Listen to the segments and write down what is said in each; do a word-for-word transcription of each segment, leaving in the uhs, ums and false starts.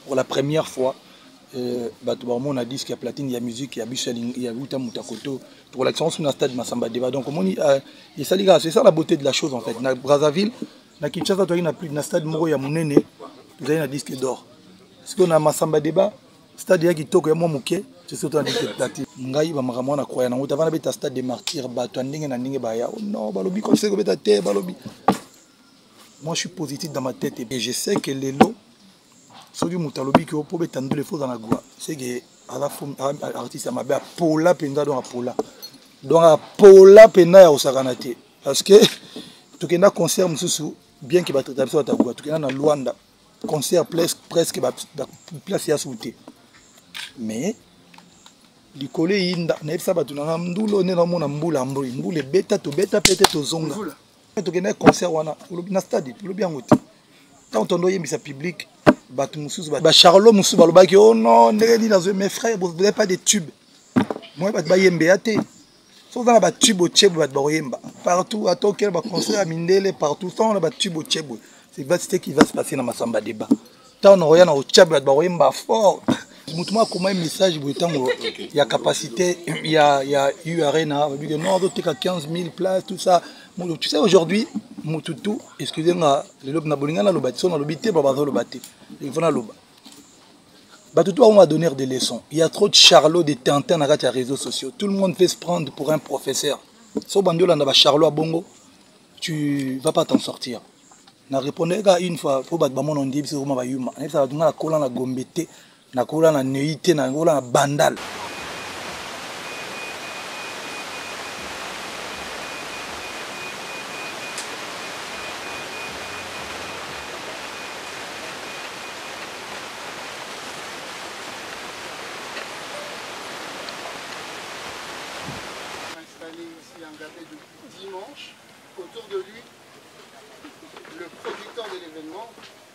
pour la première fois, euh, on a dit qu'il y a platine, il y a musique, il y a Bichaling, il y a Wuta Moutakoto, pour l'action sur le stade Massamba Deba. Donc, c'est ça la beauté de la chose en fait. Dans Brazzaville, dans Kinshasa, il n'y a plus de stade Moro, il y a mon aîné, vous avez un disque d'or. Parce qu'on a Massamba Deba, stade qui toque, il y a mon mouké, c'est surtout un disque de platine. Ngai, il y a un croyant, on a un stade de martyrs, oh non, balobi, comme c'est que tu as terre, balobi. Moi, je suis positif dans ma tête et je sais que les lots, ceux qui Moutalobi qui ont pour étendre les faux dans la goua, c'est que l'artiste m'a bien Paula Penda dans la Paula. Donc, la Paula Penda est au Saranate. Parce que tout le monde concert, bien qu'il va traiter sur ta goua, tout le monde a Luanda, concert presque place à sauter. Mais, les collègues, il n'y a pas de ndoulo, il y a un mboula, mboula, bêta, to bêta, peut-être aux zonga. Tu as un concert, tu as un stade, tu as un stade. Quand on doit y aller public, Charlot Moussou Balobaki, oh non, mes frères, vous n'avez pas de tubes. Moi, je vais y aller. Si vous avez des tubes au tchèb, vous allez partout, à Tokyo, vous concert à Mindele, partout, on a des tubes au tchèb. C'est ce qui va se passer dans Massamba Deba. Tant on a au tchèb, vous allez fort. Moi, comment un message, il y a capacité, il y a eu arena, non, on a quinze mille places, tout ça. Tu sais, aujourd'hui, Moutoutou, excusez-moi, les lobes n'abolinga na lobati, son lobité, babazo lobati. Il faut na loba. Batoutou, on va donner des leçons. Il y a trop de Charlot, de Tintin dans les réseaux sociaux. Tout le monde fait se prendre pour un professeur. Si on a Charlot à Bongo, tu ne vas pas t'en sortir. Na répondre une fois, il faut battre mon on dit, c'est vraiment pas humain. Ça va donner la cola na gombete, na cola na neité, na cola na bandal. Ici un gabé de dimanche, autour de lui le producteur de l'événement,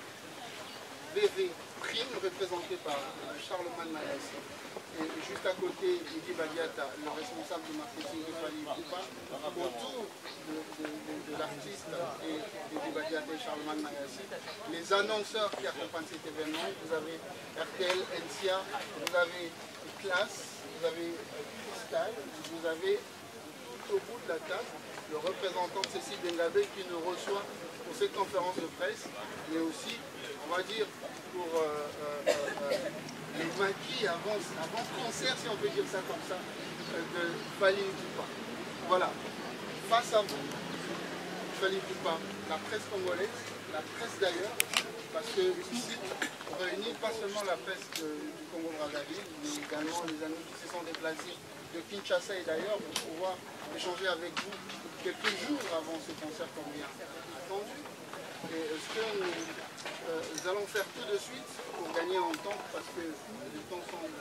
V V Prime, représenté par Charlemagne Mayassi, et juste à côté Idi Badiata, le responsable du marketing de Fali Poupa. Autour de, de, de, de l'artiste et Idi Badiata et Charlemagne Mayassi, les annonceurs qui accompagnent cet événement, vous avez R T L, N C A, vous avez Classe, vous avez Style, vous avez au bout de la table, le représentant de Cécile Dengabé qui nous reçoit pour cette conférence de presse, mais aussi, on va dire, pour euh, euh, euh, les maquis avant, avant concert, si on peut dire ça comme ça, euh, de Fali Poupa. Voilà, face à vous, Fali Poupa, la presse congolaise, la presse d'ailleurs, parce que ici, on réunit pas seulement la presse de, du Congo-Brazzaville, mais également les amis qui se sont déplacés de Kinshasa et d'ailleurs pour pouvoir échanger avec vous quelques jours avant ce concert qu'on vient attendu. Et ce que nous, euh, nous allons faire tout de suite pour gagner en temps, parce que les temps semblent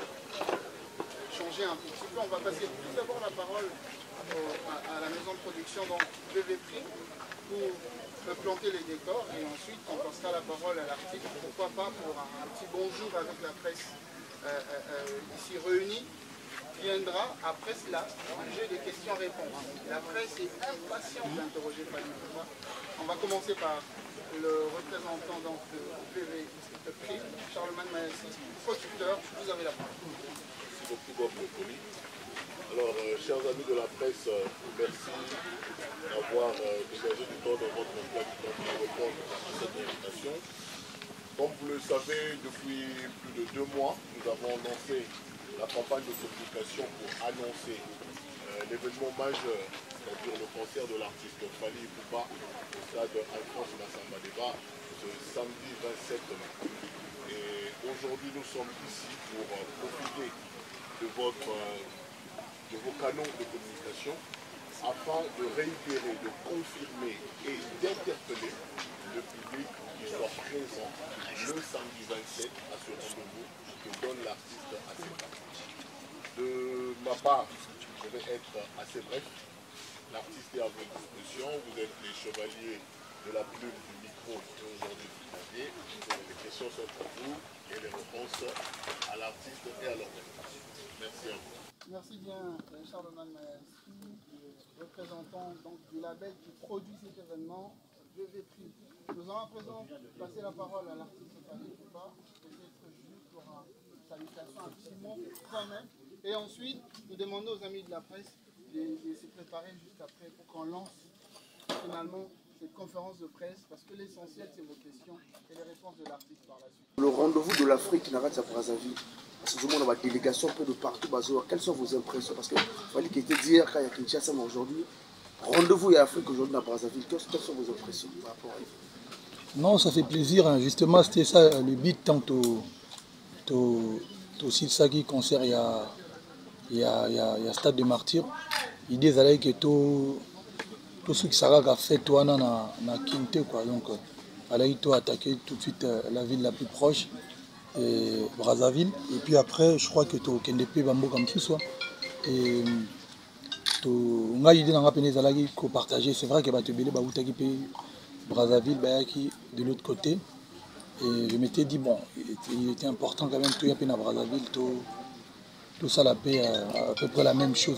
changer un petit peu. On va passer tout d'abord la parole au, à, à la maison de production, donc V V Prime, pour planter les décors et ensuite on passera la parole à l'article, pourquoi pas pour un, un petit bonjour avec la presse euh, euh, ici réunie. Viendra après cela un jeu de questions-réponses. La presse est impatiente d'interroger Fali Poupa. On va commencer par le représentant donc, de V V Prime, Charlemagne Mayassi, producteur. Vous avez la parole. Merci beaucoup, Bob Mokoli. Alors, euh, chers amis de la presse, euh, merci d'avoir euh, dégagé du temps dans votre emploi du temps pour répondre à cette invitation. Comme vous le savez, depuis plus de deux mois, nous avons lancé la campagne de communication pour annoncer euh, l'événement majeur, c'est-à-dire le concert de l'artiste Fali Poupa au stade Alphonse Massamba Deba ce samedi vingt-sept mai. Et aujourd'hui, nous sommes ici pour euh, profiter de, votre, euh, de vos canaux de communication afin de réitérer, de confirmer et d'interpeller le public qui soit présent le samedi vingt-sept à ce rendez-vous que donne l'artiste à ses fans. De ma part, je vais être assez bref. L'artiste est à votre disposition. Vous êtes les chevaliers de la plume, du micro et aujourd'hui du clavier. Les questions sont pour vous et les réponses à l'artiste et à l'organisation. Merci à vous. Merci bien, Charlemagne Mayassi, représentant donc, du label qui produit cet événement, V V Prime. Nous allons à présent passer la parole à l'artiste Fali Poupa. quand même. Et ensuite, nous demandons aux amis de la presse de, de se préparer juste après pour qu'on lance finalement cette conférence de presse, parce que l'essentiel c'est vos questions et les réponses de l'artiste par la suite. Le rendez-vous de l'Afrique n'a pas à Brazzaville. Parce que tout le monde a une délégation un peu de partout. Quelles sont vos impressions? Parce qu'il fallait qu'il était dire quand il y a Kinshasa aujourd'hui. Rendez-vous à l'Afrique aujourd'hui à Brazzaville. Quelles sont vos impressions par rapport à ça? Non, ça fait plaisir. Hein. Justement, c'était ça le but tant au aussi ça qui concerne il y a il y a il y a, il y a Stade des Martyrs. L'idée c'est que tout tout ce qui sera fait toi na na Kinte quoi. Donc allez toi attaquer tout de suite la ville la plus proche. Et Brazzaville, et puis après je crois que tu as des bambo comme ça soit et on a l'idée de partager. C'est vrai que tu as Brazzaville qui de l'autre côté, et je m'étais dit bon il était important quand même tout y a à Brazzaville, tout, tout ça la paix à, à peu près la même chose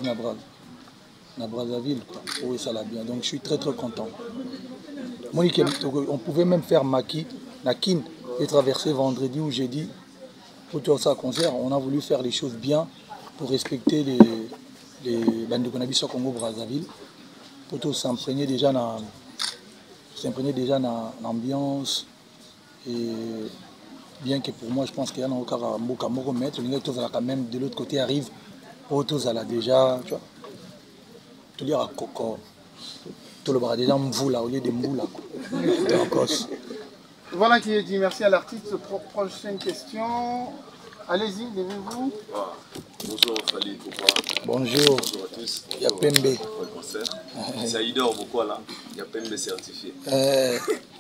à Brazzaville quoi. Oui, ça l'a bien, donc je suis très très content. Moi, on pouvait même faire Maki Nakin et traverser vendredi ou jeudi pour tout ça concert. On a voulu faire les choses bien pour respecter les les bandes de Konabis au Congo Brazzaville, pour tout s'imprégner déjà dans s'imprégner déjà dans l'ambiance. Et bien que pour moi je pense qu'il y a encore un mot à me remettre, les autres quand même de l'autre côté arrivent pour tous à la déjà tu vois tout dire à Coco tout le bras déjà mvoula au lieu de mboula en Corse. Voilà qui est dit. Merci à l'artiste. Prochaine question. Allez-y, levez-vous. Ah, bonjour Fali Poupa. Bonjour. Bonjour à tous. Il y a Pembe. Pour le concert. C'est Aïdor, pourquoi là? Il y a Pembe certifié. Euh,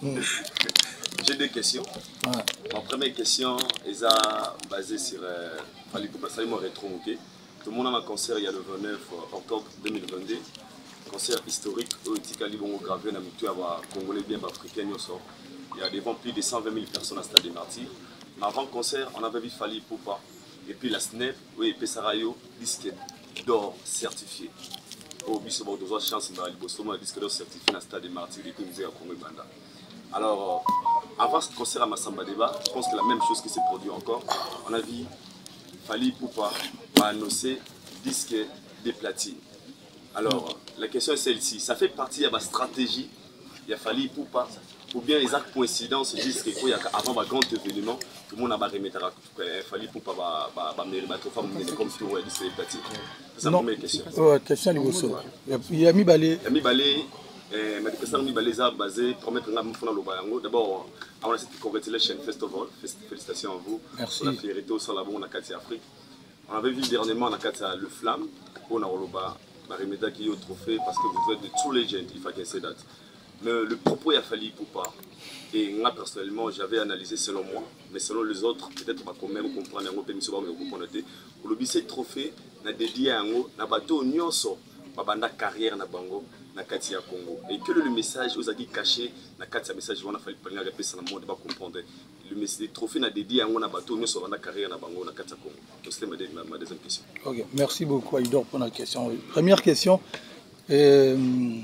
J'ai deux questions. Ouais. Ma première question est basée sur euh, Fali Poupa. Ça y est, moi rétro. Tout le monde a un concert il y a le vingt-neuf octobre deux mille vingt-deux. Concert historique où il y a gravé dans le Congolais bien africain. Il y a devant plus de cent vingt mille personnes à Stade des Martyrs. Mais avant le concert, on avait vu Fali Poupa. Et puis la S N E P, oui, Pessarayo, disque d'or certifié. Au Bissau, on a besoin de chance dans le disque d'or certifié dans le Stade des Martyrs et puis nous avons Congo Banda. Alors, euh, avant ce concert à Massamba Débat, je pense que la même chose qui s'est produite encore. On a vu Fali Poupa annoncer disque de platine. Alors, la question est celle-ci. Ça fait partie de ma stratégie. Il a Fali Poupa. Ou bien les actes coïncidence disent que avant un grand événement, tout le monde a remis à Fali Poupa comme tour et disque de platine. C'est la première question. Ouais, question Liboso. Il y a mis balé. Il y a mis balé. Ma question est basée basée pour mettre un peu de d'abord, on a cette Congratulations Festival. Félicitations à vous. Merci. Pour la fierté au Salabon, on a Katia Afrique. On avait vu dernièrement, on a Katia Le Flamme. On a Oloba. Marimeda qui est au trophée parce que vous êtes de tous les gens, il faut qu'il y ait date. Mais le propos a fallu pour pas. Et moi personnellement, j'avais analysé selon moi, mais selon les autres, peut-être pas quand même comprendre un peu, mais c'est pas comprendre. Pour le biais trophée, na dédié à un na bateau nyonso, babanda carrière na bango, na Katia Congo. Et que le message aux aguis caché, na Katia message, on a fallu prendre la réponse dans le monde, pas comprendre. Le trophée na dédié à un bateau nyonso, babanda carrière na bango, na Katia Congo. Donc c'était ma, ma deuxième question. Ok, merci beaucoup Aïdor pour la question. Première question. Euh,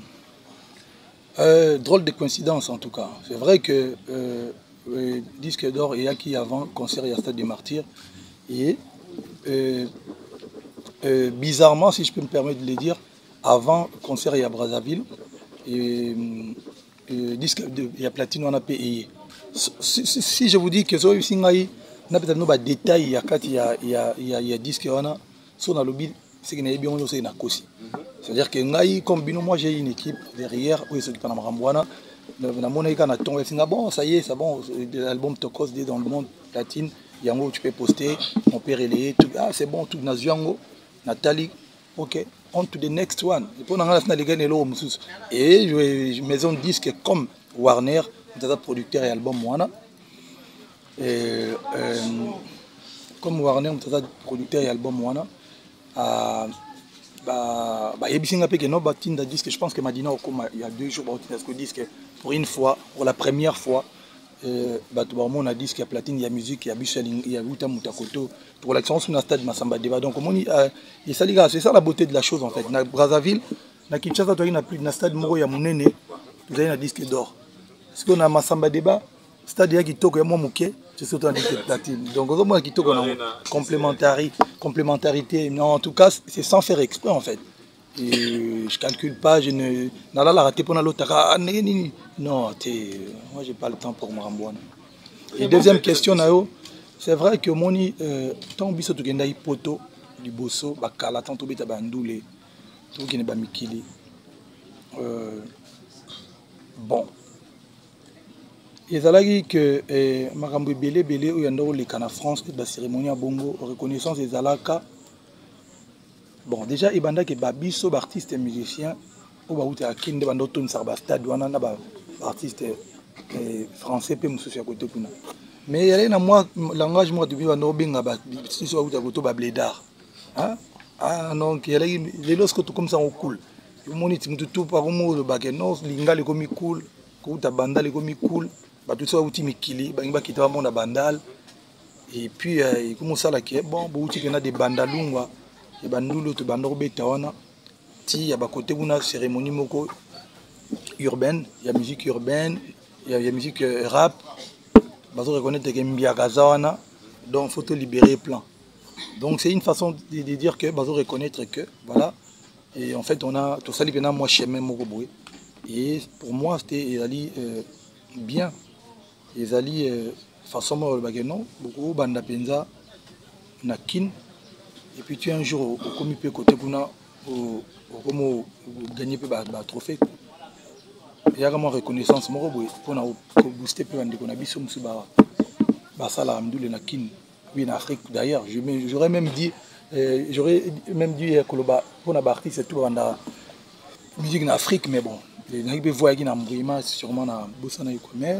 Euh, drôle de coïncidence en tout cas. C'est vrai que euh, le disque d'or il y a qui avant concert il y a Stade des Martyrs et euh, euh, bizarrement si je peux me permettre de le dire avant concert il y a Brazzaville et euh, disque de, il y a Platine on a payé. Si, si, si je vous dis que ça aussi on a peut-être nos détails il y a quatre il y a il y a il y a, il y a disque on a son lobby c'est qu'il y a bien on sait na kosi. C'est-à-dire que Ngaï, comme Bino, moi j'ai une équipe derrière, où ils s'occupent de Marambouana. Bon, ça y est, c'est bon, l'album Tokos dans le monde platine, Yango, tu peux poster, on peut relayer, tout, ah c'est bon, tout, Naziango, Nathalie, ok, on to the next one. Et je maison de disques comme Warner, producteur et album Moana. Et, euh, comme Warner, producteur et album Moana. Euh, Bah, bah, je pense que Madina il y a deux jours pour une fois, pour la première fois, euh, bah, on a dit qu'il y a platine, il y a musique, il y a Bucheling, il y a Wuta Mutakoto pour l'excellence sur un stade Massamba Débat. Donc euh, c'est ça la beauté de la chose en fait. Na Brazzaville, na Kinshasa, tu as plus de stade Moro ya Munene, vous avez un disque d'or. Parce qu'on a Massamba Débat, stade ya Kitoko ya Momuke, C'est surtout un disque de platine. Donc, au moins, qui a complémentarité, complémentarité. Non, en tout cas, c'est sans faire exprès, en fait. Et je ne calcule pas, je ne. Non, moi, je n'ai pas le temps pour me rembouiller. Et deuxième question, Nao, c'est vrai que mon tant que tu as poto du bosso, bakala, tant que tu as bandoulé, tout qui n'est pas mikili. Bon. Et ça dit que Marambo Belé Belé ou Yandoro les Cana France, la cérémonie à Bongo, reconnaissance des Alaka. Bon, déjà, il y a des artistes artistes et musiciens, ou il y a des artistes artistes français, puis monsieur à côté. Mais il y a un moi, langage moi depuis un robin à si soit où tu as côté blédard. Ah non, il y a les lorsque tu comme ça on cool. Le monde tout tout par mot le baguette non, linga les comme cool, quand tu as banda les comme cool. Bah tout ça outil mikili bah il quitter mon bandal et puis il commence à la qui bon outil qu'il y a des bandalungwa et bandulo to bandoro betawana ti il y a ba côté une cérémonie moko urbaine, il y a musique urbaine, il y a musique rap bah on reconnaître que mbiagazawana donc faut te libérer plan. Donc c'est une façon de, de dire que bah on reconnaître que voilà et en fait on a tout ça les bien moi chemin moko boy et pour moi c'était ali euh, bien. Les alliés, façon moi le non, beaucoup banda penza, nakin, et puis tu es un jour au comité côté pour na, au comme gagner peu bas trophée. Il y a vraiment reconnaissance moi pour na booster peu andi qu'on a biso musuba, bah ça là amdou le nakin, oui en Afrique d'ailleurs, j'aurais même dit, j'aurais même dit que le bas pour na partie c'est tout banda musique en Afrique mais bon, les nagbe voyager na mbouima sûrement na bossa na mais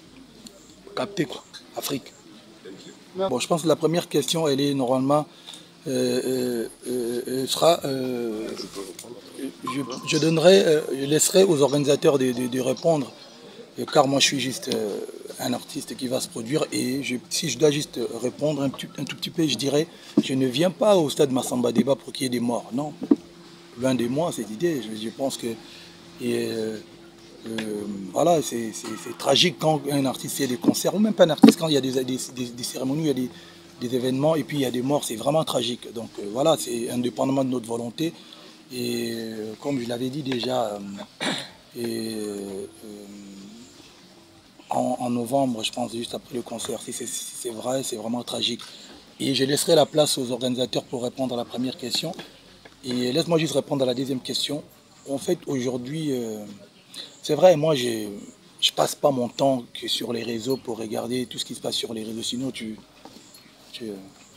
capté quoi, Afrique. Bon, je pense que la première question, elle est normalement, euh, euh, euh, sera, euh, je, je donnerai, euh, je laisserai aux organisateurs de, de, de répondre, car moi je suis juste euh, un artiste qui va se produire et je, si je dois juste répondre un, petit, un tout petit peu, je dirais, je ne viens pas au stade Massamba Débat pour qu'il y ait des morts, non. Loin de moi cette idée, je, je pense que et, euh, Euh, voilà, c'est tragique quand un artiste fait des concerts, ou même pas un artiste, quand il y a des, des, des, des cérémonies, il y a des, des événements, et puis il y a des morts, c'est vraiment tragique. Donc euh, voilà, c'est indépendamment de notre volonté. Et euh, comme je l'avais dit déjà, euh, et, euh, en, en novembre, je pense, juste après le concert, si c'est vrai, c'est vraiment tragique. Et je laisserai la place aux organisateurs pour répondre à la première question. Et laisse-moi juste répondre à la deuxième question. En fait, aujourd'hui... Euh, c'est vrai, moi je ne passe pas mon temps que sur les réseaux pour regarder tout ce qui se passe sur les réseaux. Sinon, tu, tu,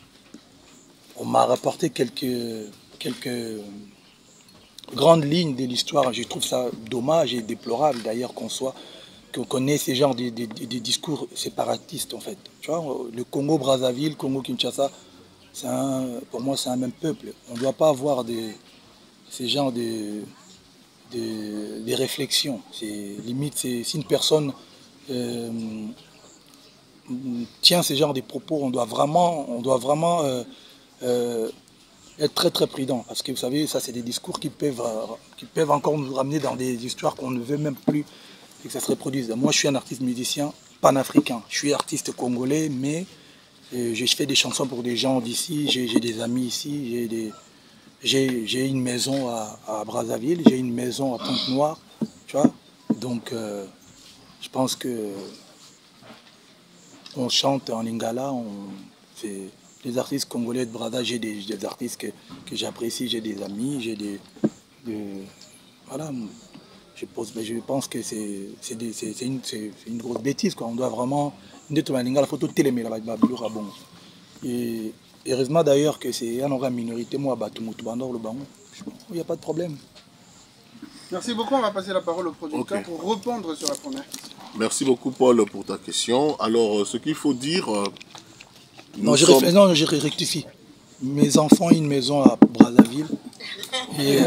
on m'a rapporté quelques, quelques grandes lignes de l'histoire. Je trouve ça dommage et déplorable d'ailleurs qu'on soit, qu'on connaisse ces genres de, de, de, de discours séparatistes en fait. Tu vois, le Congo-Brazzaville, Congo-Kinshasa, pour moi c'est un même peuple. On ne doit pas avoir de, ces genres de... Des, des réflexions. Limite, si une personne euh, tient ce genre de propos, on doit vraiment, on doit vraiment euh, euh, être très très prudent. Parce que vous savez, ça c'est des discours qui peuvent, euh, qui peuvent encore nous ramener dans des histoires qu'on ne veut même plus que ça se reproduise. Moi je suis un artiste musicien panafricain. Je suis artiste congolais, mais euh, je fais des chansons pour des gens d'ici, j'ai des amis ici, j'ai des... J'ai une maison à, à Brazzaville, j'ai une maison à Pointe-Noire, tu vois. Donc, euh, je pense que on chante en lingala, on fait les artistes congolais de Brazza, j'ai des, des artistes que, que j'apprécie, j'ai des amis, j'ai des, des... Voilà, je, pose, je pense que c'est une, une grosse bêtise, quoi. On doit vraiment... La photo télé, mais là-bas, bon. Et... heureusement d'ailleurs que c'est une minorité, moi, il n'y a pas de problème. Merci beaucoup, on va passer la parole au producteur okay. pour répondre sur la première question. Merci beaucoup Paul pour ta question. Alors ce qu'il faut dire... Non, je sommes... non, je rectifie. Mes enfants ont une maison à Brazzaville. Et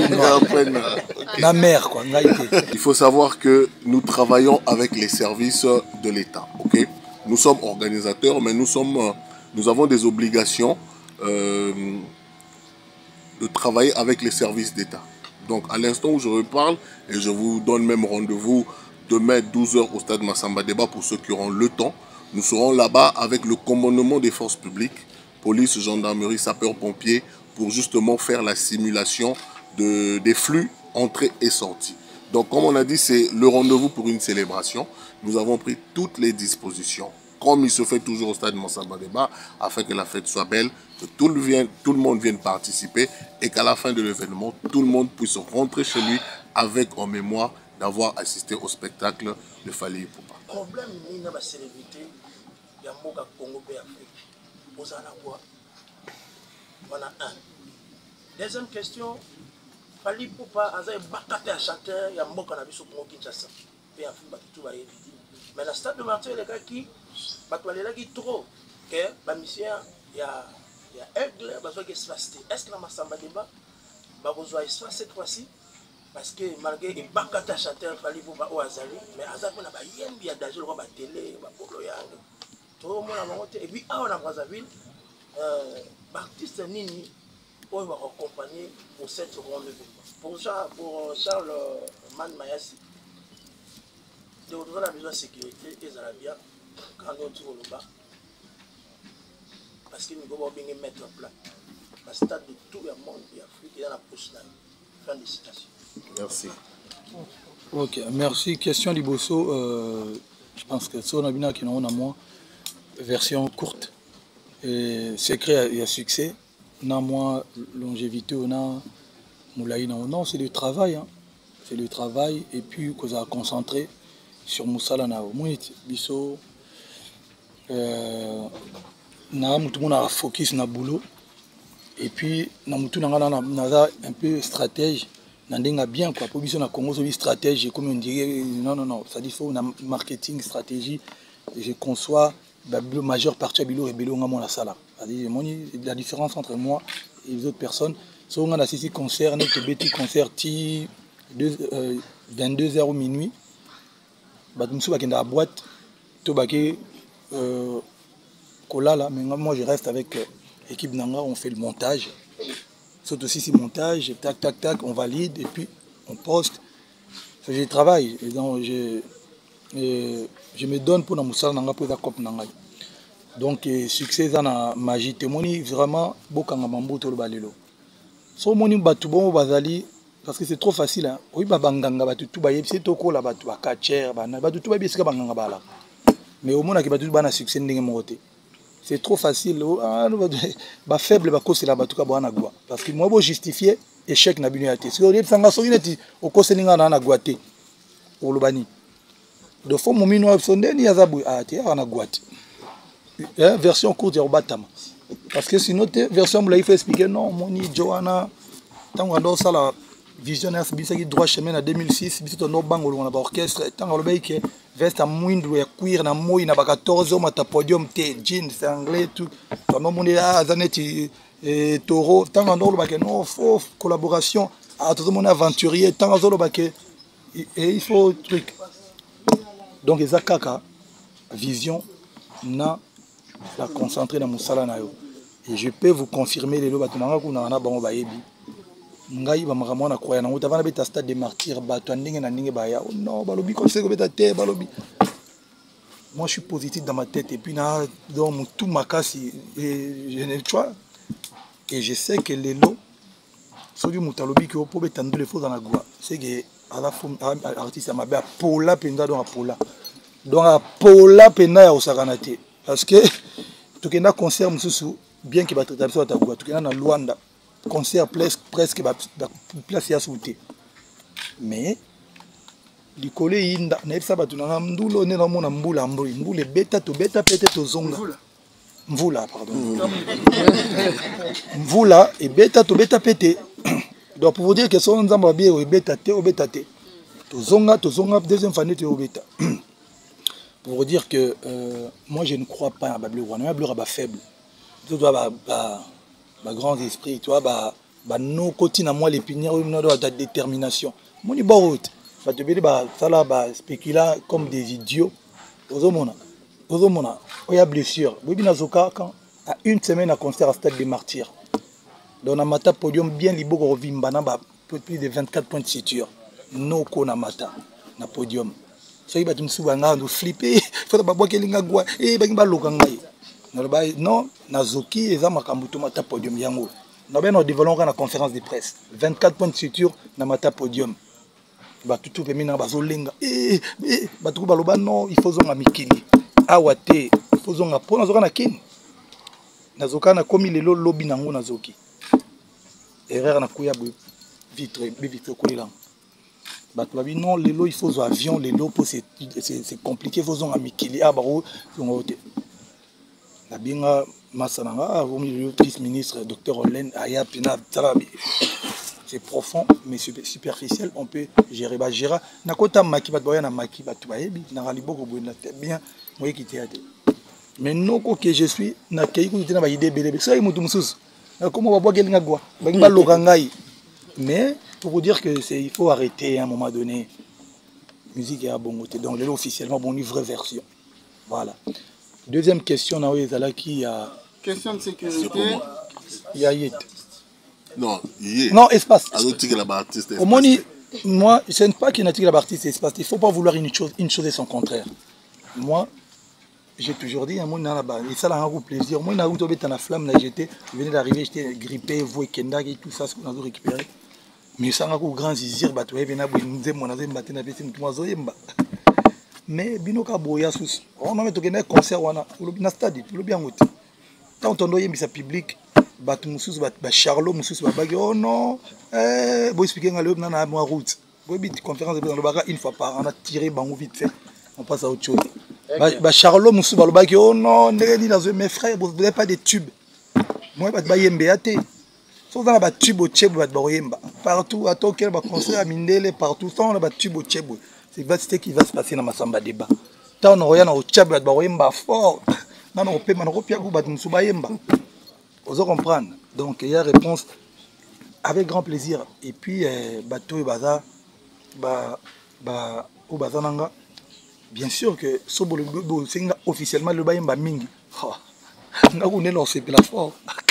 ma mère, quoi. Il faut savoir que nous travaillons avec les services de l'État. Okay? Nous sommes organisateurs, mais nous sommes... Nous avons des obligations euh, de travailler avec les services d'État. Donc à l'instant où je reparle, et je vous donne même rendez-vous demain douze heures au stade Massamba Débat pour ceux qui auront le temps, Nous serons là-bas avec le commandement des forces publiques, police, gendarmerie, sapeurs-pompiers, pour justement faire la simulation de, des flux entrée et sortie. Donc comme on a dit, c'est le rendez-vous pour une célébration. Nous avons pris toutes les dispositions, comme il se fait toujours au stade Massamba Débat, afin que la fête soit belle, que tout le, vienne, tout le monde vienne participer et qu'à la fin de l'événement, tout le monde puisse rentrer chez lui avec en mémoire d'avoir assisté au spectacle de Fally Ipupa. Problème, il y a une célébrité, il y a un Congo et Afrique. Vous en avez voilà un. Deuxième question, Fally Ipupa, il y a un bakate à chanteur, il y a un mot qu'on a vu sur Congo Kinshasa. Et en fait, tout va être dit. Mais le stade de Martyr, les gars qui, qui trop, que la mission, il y a il y a Aigle, il y a espace. Est-ce que dans Massamba Débat, il y a espace cette fois-ci? Parce que malgré les bakate à chanteur, Fally Ipupa au Azali, mais Azali, il y a des gens qui ont télé, tout le monde a monté. Et puis, à Brazzaville, l'artiste Nini, on va accompagner pour cette rendez-vous. Pour Charles, pour Charles Man Mayasi, de retrouver la besoin de sécurité et Zarabia, quand on trouve le bas. Parce que nous devons bien mettre en place. La stade de tout le monde et Afrique est dans la poche là. Fin de citation. Merci. Ok, merci. Question Liboso. Euh, je pense que ça, on a bien qu'il y a moins version courte. Et secret, il y a succès. On a moins longévité, on a moulaï. Non, c'est le travail. Hein. C'est le travail. Et puis, qu'on a concentré sur Moussala Nao. Moi, biso, euh, na tout le monde a focus na boulot. Et puis, na mutu na ngana na un peu stratège. Na ndenga bien quoi. Pour biso na Congo, c'est stratège. Comme on dirait, non non non. Ça dit faut na marketing stratégie. Je conçois la majeure partie de Bilo et Bilo ngamo la sala. La différence entre moi et les autres personnes, c'est qu'on a assisté concert, net petit concert ti vingt-deux heures au minuit. Batumsu bakenda la boîte, to baké kola là, mais moi je reste avec l'équipe Nanga, on fait le montage. Sauf aussi si montage, tac tac tac, on valide et puis on poste. Je travaille et donc je, et je me donne pour la Moussala Nanga pour la cop Nanga. Donc succès dans la magie, témoigne vraiment beaucoup de mambo to le balelo. So moni batu bon bazali parce que c'est trop facile hein. Oui ba banganga batu tout ba yebisi to ko la batu ba kacher ba na batu tout ba bisika banganga bala. Mais au monde qui batu ba na succès ndenge moté. C'est trop facile ah ba faible ba ko c'est la batu ka bana gwa parce que moi bo justifier échec na binu até. Si on dit sanga so ineti o ko seninga na na gwate. O lo bani. De fond mon mino sonde ni azabu até na gwate. Hein, version courte ya obatama. Parce que sinon version il faut expliquer non moni Johanna tant on a ça la visionnaire c'est qui droit chemin en deux mille six biso no bango on a ba orchestre tant on le que veste à moindre ya cuir na moi na ba quatorze hommes à podium te jeans c'est anglais tout on a moni à zaneti et taureau tant on a le que non faut collaboration à tout le monde aventurier tant on a le que et il faut truc donc les akaka vision na la concentrer dans Moussala Nayo. Et je peux vous confirmer les lois batunanga kuna na bango bayebi. Ngai ba makamwa na croya na utavana beta stade de martyr bato ndenge na ndenge baya. Oh non, balobi comme c'est beta te balobi. Moi je suis positif dans ma tête et puis na dans tout ma casse et je ne vois et je sais que les lots sont du mutalobi que pour beta ndule faux dans la goa. C'est que à la fois artiste ma ba pola penda dans pola. Donc à pola penda ya osakanate. Parce que tout le concert bien qu'il va traiter ça tout le monde Luanda concert presque place à sauter mais les collègues inda na ça batu na mdulo ne na mona mbula mbuli mbule beta to beta peut-être to zonga mvula pardon mvula et beta to beta pété donc pour vous dire que son nzamba bien o beta te o beta te to zonga to zonga deuxième fois te o beta. Pour vous dire que euh, moi je ne crois pas à Babylone, on a Babylone faible. Tu dois ba ba ba grand esprit, tu vois ba ba no côté na moi les pinières, on doit de détermination. Mon ni borot, ba te beli ba sala ba spécula comme des idiots. Ozomona, ozomona, il y a blessure. Bobi nazoka quand à une semaine à concert à Stade des Martyrs. Donc on a mata podium bien libo rovimba na ba plus de vingt-quatre points de suture. No ko na mata na podium. soki bato mosusu banga ndo flippe fota babwakelinga gwa e bangi baloka ngai naloba non nazoki eza makambo to mata podium yango nabe na développement na conférence de presse vingt-quatre points de suture na mata podium bato tout pemi na bazolenga e bato ko baloba non il faut zonga mikili awa te il faut zonga po nazoka na kini nazoka na komi lelo lobi nango nazoki erreur na kuya vitre vitre kolela bato babi non lelo il faut avion lelo pour c'est c'est compliqué faut zonga mikili ah baro zonga te na binga masananga au vice ministre docteur Olen aya pina talabi c'est profond mais superficiel on peut gérer ba gérer na kota maki bato boya na maki bato bayebi na raliboko boina bien moi qui était mais non que je suis na kei ko tena ba idée belé ça mutu mususu comment va boire gelinga gwa bangi ba lokangai mais pour vous dire que c'est il faut arrêter à un moment donné musique et à bon côté donc là officiellement bon une vraie version voilà deuxième question na ezala qui a question de sécurité il y a yet non yet non espace au moni moi je ne sais pas qu'il n'a la artiste espace il faut pas vouloir une chose une chose et son contraire moi j'ai toujours dit, moi, et ça a un plaisir. Moi, j'ai été la flamme, j'étais, je venais d'arriver, j'étais grippé, vous et Kenda, et tout ça, ce qu'on a récupéré. Mais ça a un grand zizir, bah, tu vois, il y a mais binoka boya souci. On a mis un concert, on a un stade, tout le bien. Quand on doit y mettre public, bah, tout le monde, bah, Charlot, oh non, eh, vous expliquez à l'homme, on a une route. Vous avez une conférence dans le baga une fois par an, on a tiré, bah, vite fait, on passe à autre chose. Bah Charlot Moussou Balobaki oh non mes frères vous n'avez pas de tubes moi bah yembe até so dans ba tube au tchebo ba boyemba partout à Tokyo ba concert à Mindele partout ça on a ba tube au tchebo c'est ce qui va se passer dans Masamba débat tant on regarde au tchebo ba boyemba fort non non peut man repia ku ba Moussou bayemba vous comprendre donc il y a réponse avec grand plaisir et puis bateau baza ba ba au bazananga. Bien sûr que ce c'est officiellement le bain mingi. On est lancé la fort.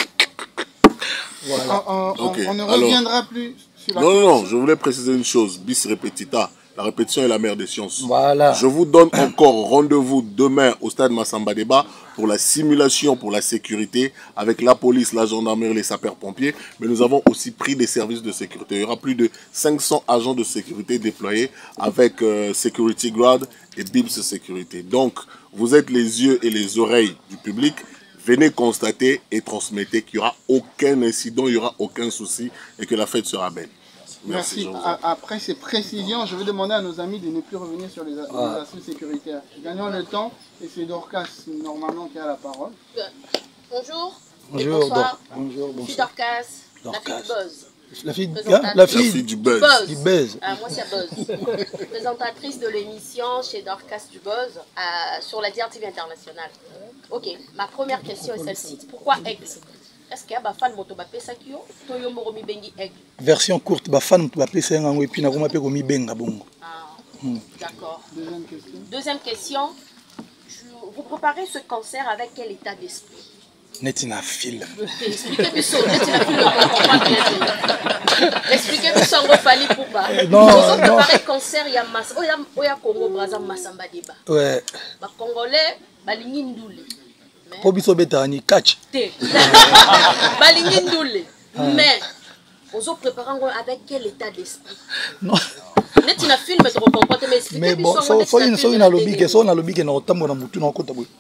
Voilà. On, on, okay. on ne reviendra Alors, plus sur la Non, non, non, je voulais préciser une chose. Bis repetita. La répétition est la mère des sciences. Voilà. Je vous donne encore rendez-vous demain au stade Masamba Débat pour la simulation, pour la sécurité, avec la police, la gendarmerie, les sapeurs-pompiers. Mais nous avons aussi pris des services de sécurité. Il y aura plus de cinq cents agents de sécurité déployés avec euh, Security Guard et B I B S Sécurité. Donc, vous êtes les yeux et les oreilles du public. Venez constater et transmettez qu'il n'y aura aucun incident, il n'y aura aucun souci et que la fête sera belle. Merci. Merci. Après ces précisions, je vais demander à nos amis de ne plus revenir sur les, ah. les aspects sécuritaires. Gagnons le temps et c'est Dorcas normalement qui a la parole. Bonjour. Bonjour. Bonsoir. Bonjour. Je suis Dorcas, Dorcas. La fille du buzz. La fille, hein? la, fille, la fille du buzz. buzz. Du buzz. Ah, moi c'est Buzz. Présentatrice de l'émission chez Dorcas du Buzz à, sur la D R T V internationale. Ok, ma première question est celle-ci. Pourquoi Aigle? Est-ce qu'il y a des fans qui ont été Aigle? Version courte, des fans qui ont été Aigle et puis ils ont été Aigle. D'accord. Deuxième question. Deuxième question. Vous préparez ce concert avec quel état d'esprit? Netina film. Expliquez-moi ça. Netina film, on comprend bien. Expliquez-moi ça, on va faire pour pas. Non, non. Préparer le concert, il y a Mas, il y a Congo Brazza Masamba Débat. Ouais. Les Congolais, balingi ndule. Po biso betani catch. Té. Balingi ndule. Mais on prépare avec quel état d'esprit? Non. Netina film, mais tu comprends mais expliquez-moi ça. Mais bon, so so in so in lobby que so na lobby que na otambo na mutu na okota boy.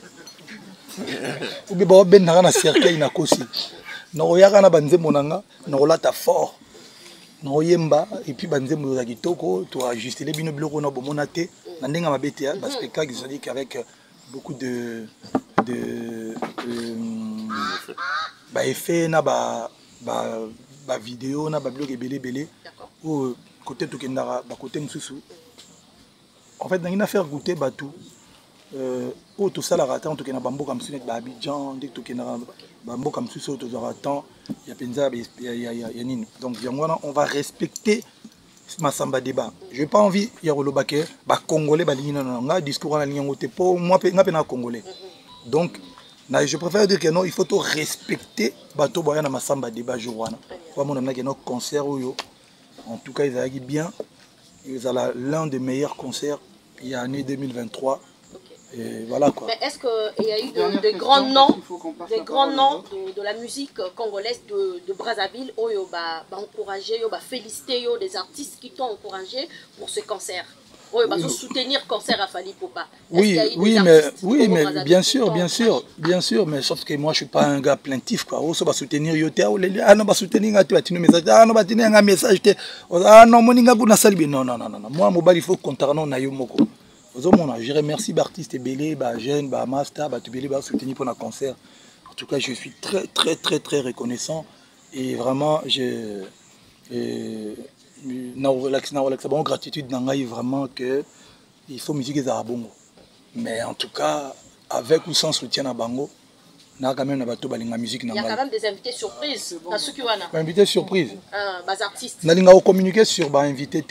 Ubi ba ben na cercueil na kosi na oyaka na banzembo nanga na olata fort na oyemba et puis banzembo za kitoko to ajuster les bino biloko na bomona te na ndenga mabete ya parce que spectacle ils ont dit qu'avec beaucoup de de ba effet na ba ba ba vidéo na ba biloko belé belé au côté to kendara ba côté mususu en fait na faire goûter batou euh au tout ça la ratant to kena bambo comme sunet ba Abidjan dès que to kena bambo comme susu au to ratant il y a penza il y a il y a il y a nini donc on va respecter Masamba Débat. Je n'ai pas envie il y a relobake ba congolais ba lingi non nga discours na lingi ngote po moi pe nga pe na congolais donc na je préfère dire que non il faut to respecter bato boya na Masamba Débat jour wana kwa mon na que no concert oyo en tout cas ils allaient bien ils allaient l'un des meilleurs concerts il y a année deux mille vingt-trois. Okay. Et voilà quoi. Mais est-ce qu'il y a eu de, de question, grands noms, des grands noms de, de la musique congolaise de, de Brazzaville, où ils ont encouragé, ils ont félicité des artistes qui t'ont encouragé pour ce concert? Oui, bah, soutenir le concert à Fally Ipupa. Oui, oui, mais, oui, mais bien sûr, bien sûr, bien sûr, mais sauf que moi je ne suis pas un gars plaintif. Quoi. On va soutenir Yote, ah non, va soutenir un message, ah non, va tenir un message, ah non, mon inga na salibi. Non, non, non, non, moi, mon il faut compter na yo moko. Je remercie l'artiste Belé, bah jeune, bah master, bah tu Belé, bah soutenir pour un concert. En tout cas, je suis très, très, très, très reconnaissant et vraiment, je. Et, une gratitude vraiment que il faut musique et bongo. Mais en tout cas, avec ou sans soutien à Bango, il y a quand même musique. Il y a quand même des invités surprises. Des invités surprises. Euh, des artistes. Nous avons communiqué sur les invités.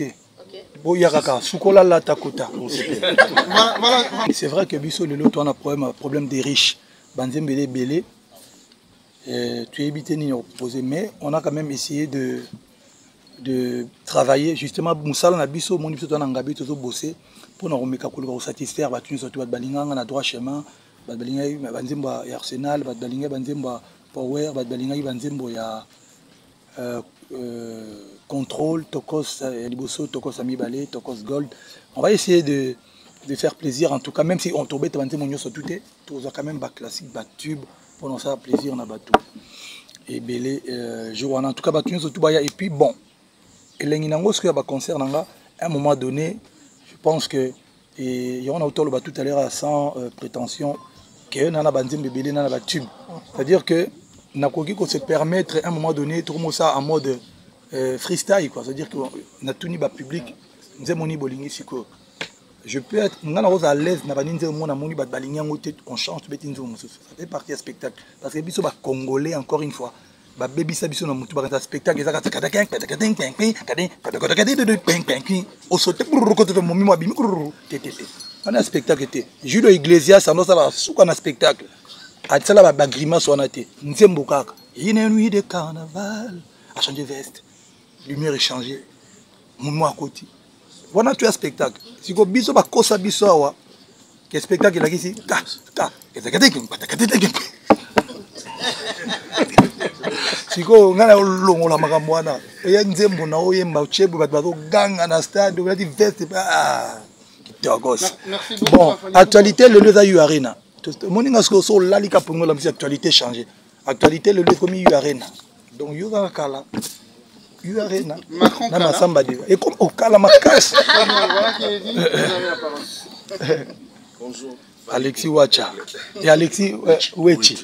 C'est vrai que Bisso le lot on a problème problème des riches. Banzem belé belé. Tu es évité ni opposé, mais on a quand même essayé de de travailler justement Moussala na biso mon biso na ngabi to bosser pour na remeka ko satisfaire ba tuni surtout ba balinga na droit chemin ba balinga banzemba ya Arsenal ba balinga banzemba Power ba balinga banzembo ya euh contrôle Tokos Liboso Tokos Amibale Tokos Gold. On va essayer de de faire plaisir en tout cas, même si on tombait banzembo nyoso tout est tout quand même ba classique ba tube pour nous faire plaisir na bateau et belé euh je vois en tout cas ba tuni surtout ba et puis bon. Et ce qu'il y a concert, à un moment donné, je pense que il y a un auteur tout à l'heure sans euh, prétention que nana bandim bébé nana tube. C'est-à-dire que nakoki ko se permettre à un moment donné tout ça en mode euh, freestyle quoi. C'est-à-dire que na tuni ba public nze moni bolingi siko. Je peux être ngana rose à l'aise na baninze mona moni ba balingi ngote on chante betinzo mususu. Ça fait partie du spectacle parce que biso ba congolais encore une fois. Ba baby sabiso na mutu ba spectacle ezaka takata ken takata ken ken ken kadin kadin kadin de pen pen kin o sote pour ko to momi mo bimi ko tété on a spectacle té Julio Iglesias ça no ça va sous un spectacle a tsala ba grimace on a té nzembo kaka une nuit de carnaval a changé veste lumière est changée mon à côté voilà tu as spectacle si ko biso ba kosa biso awa que spectacle là ici ka ka takata ken takata ken siko ngana longola makambo wana eya nzembo na oyemba chebu bato bazoganga na stade olati veste ah kitokos. Bon, actualité le lieu za Arena moninga siko so lalika pongo la actualité changé actualité le lieu comme U Arena donc yo za kala U Arena na masamba de et comme au kala makasi. Bonjour Alexis Wacha et Alexis Wechi.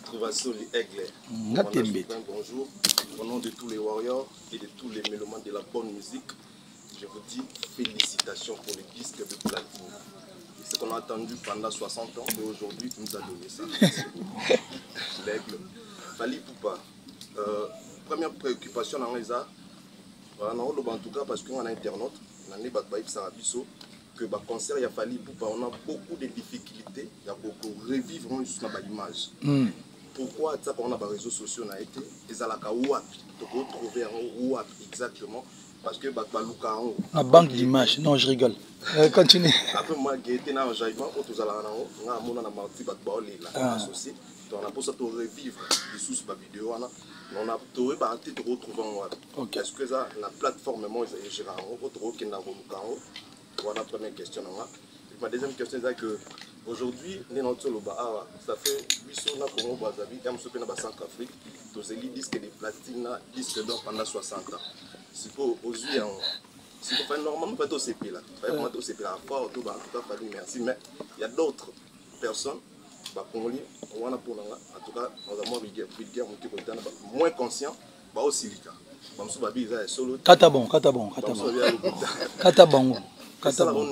Bonjour, au nom de tous les warriors et de tous les mélomanes de la bonne musique, je vous dis félicitations pour le disque de platine. Ce qu'on a attendu pendant soixante ans et aujourd'hui tu nous as donné ça. L'aigle. Fally Ipupa. Euh, première préoccupation dans les arts, en tout cas parce qu'on a internaute, on a des que le concert il a Fally Ipupa, on a beaucoup de difficultés, il y a beaucoup revivre juste dans l'image. Mm. Pourquoi ça on a des réseaux sociaux on a été et ça la kaouap de retrouver en ouap exactement parce que bah baluka en la banque d'images non je rigole euh, continue après moi qui était dans jaillement autour à la on a mon na marti bat baolé là associé donc on a pour ça pour revivre les sous ma vidéo on a trouvé bah te retrouver en ouap est-ce que ça la plateforme moi j'ai géré en retrouver qui n'a pas voilà première question là ma deuxième question c'est que aujourd'hui, ça fait huit ans que nous avons fait dans Centrafrique, nous avons disque de platine, disque d'or pendant soixante ans. Si vous aujourd'hui, si vous faites normalement, vous faites au C P là. Vous faites au C P là, fort, tout, en tout cas, merci. Mais il y a d'autres personnes, en tout cas, moins conscients, aussi les Katabon, Katabon, Katabon. Katabon. Katabon.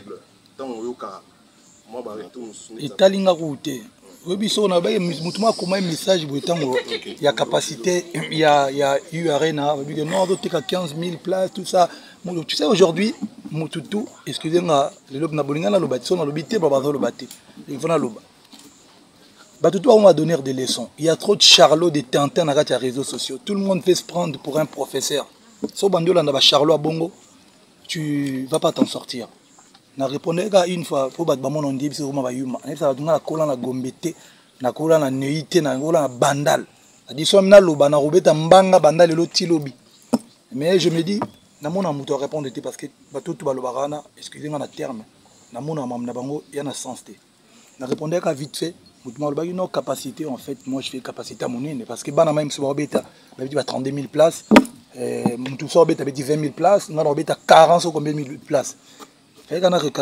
etalinga route obiso na ba mutuma koma message botango ya capacité ya ya U Arena que non dotika quinze mille places tout ça tu sais aujourd'hui mututu excusez-moi le lob na bolinga na lobati so na lobité ba bazo lobati il faut na loba batutu on va donner des leçons il y a trop de charlots de Tintin na les réseaux sociaux tout le monde fait se prendre pour un professeur so bandola na ba charlot à bongo tu vas pas t'en sortir. na répondre ka une fois pour battre bamon on dit c'est comment va yuma na ça va kola na gombete na kola na neite na kola na bandal a dit so na loba na robeta mbanga bandal lo tilobi mais je me dis na mona muto répondre parce que bato tout balobana excusez-moi na terme na mona mam na bango ya na sens té na répondre ka vite fait muto ma lobaki no capacité en fait moi je fais capacité à monene parce que bana même so robeta ba dit ba trente-deux mille places euh muto so robeta ba dit vingt mille places na robeta quarante ou combien mille places. Mais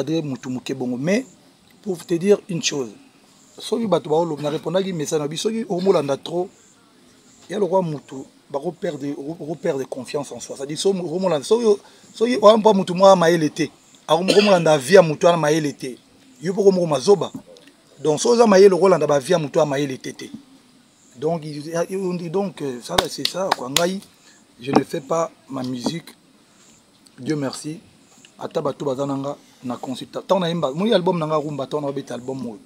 pour te dire une chose, si tu as répondu mais ça n'a pas si tu trop, il y a le roi Moutou, il va perdre confiance en soi. C'est-à-dire, si tu as un peu Moutou, moi, je l'été. Alors, je vais vie à Moutou, je vais l'été. Je vais me zoba. Donc, si tu as le rôle de la vie à Moutou, je vais l'été. Donc, donc ça, c'est ça. Je ne fais pas ma musique. Dieu merci. Ata bato bazananga na consulta tant na imba mon album nanga rumba tant na bet album mo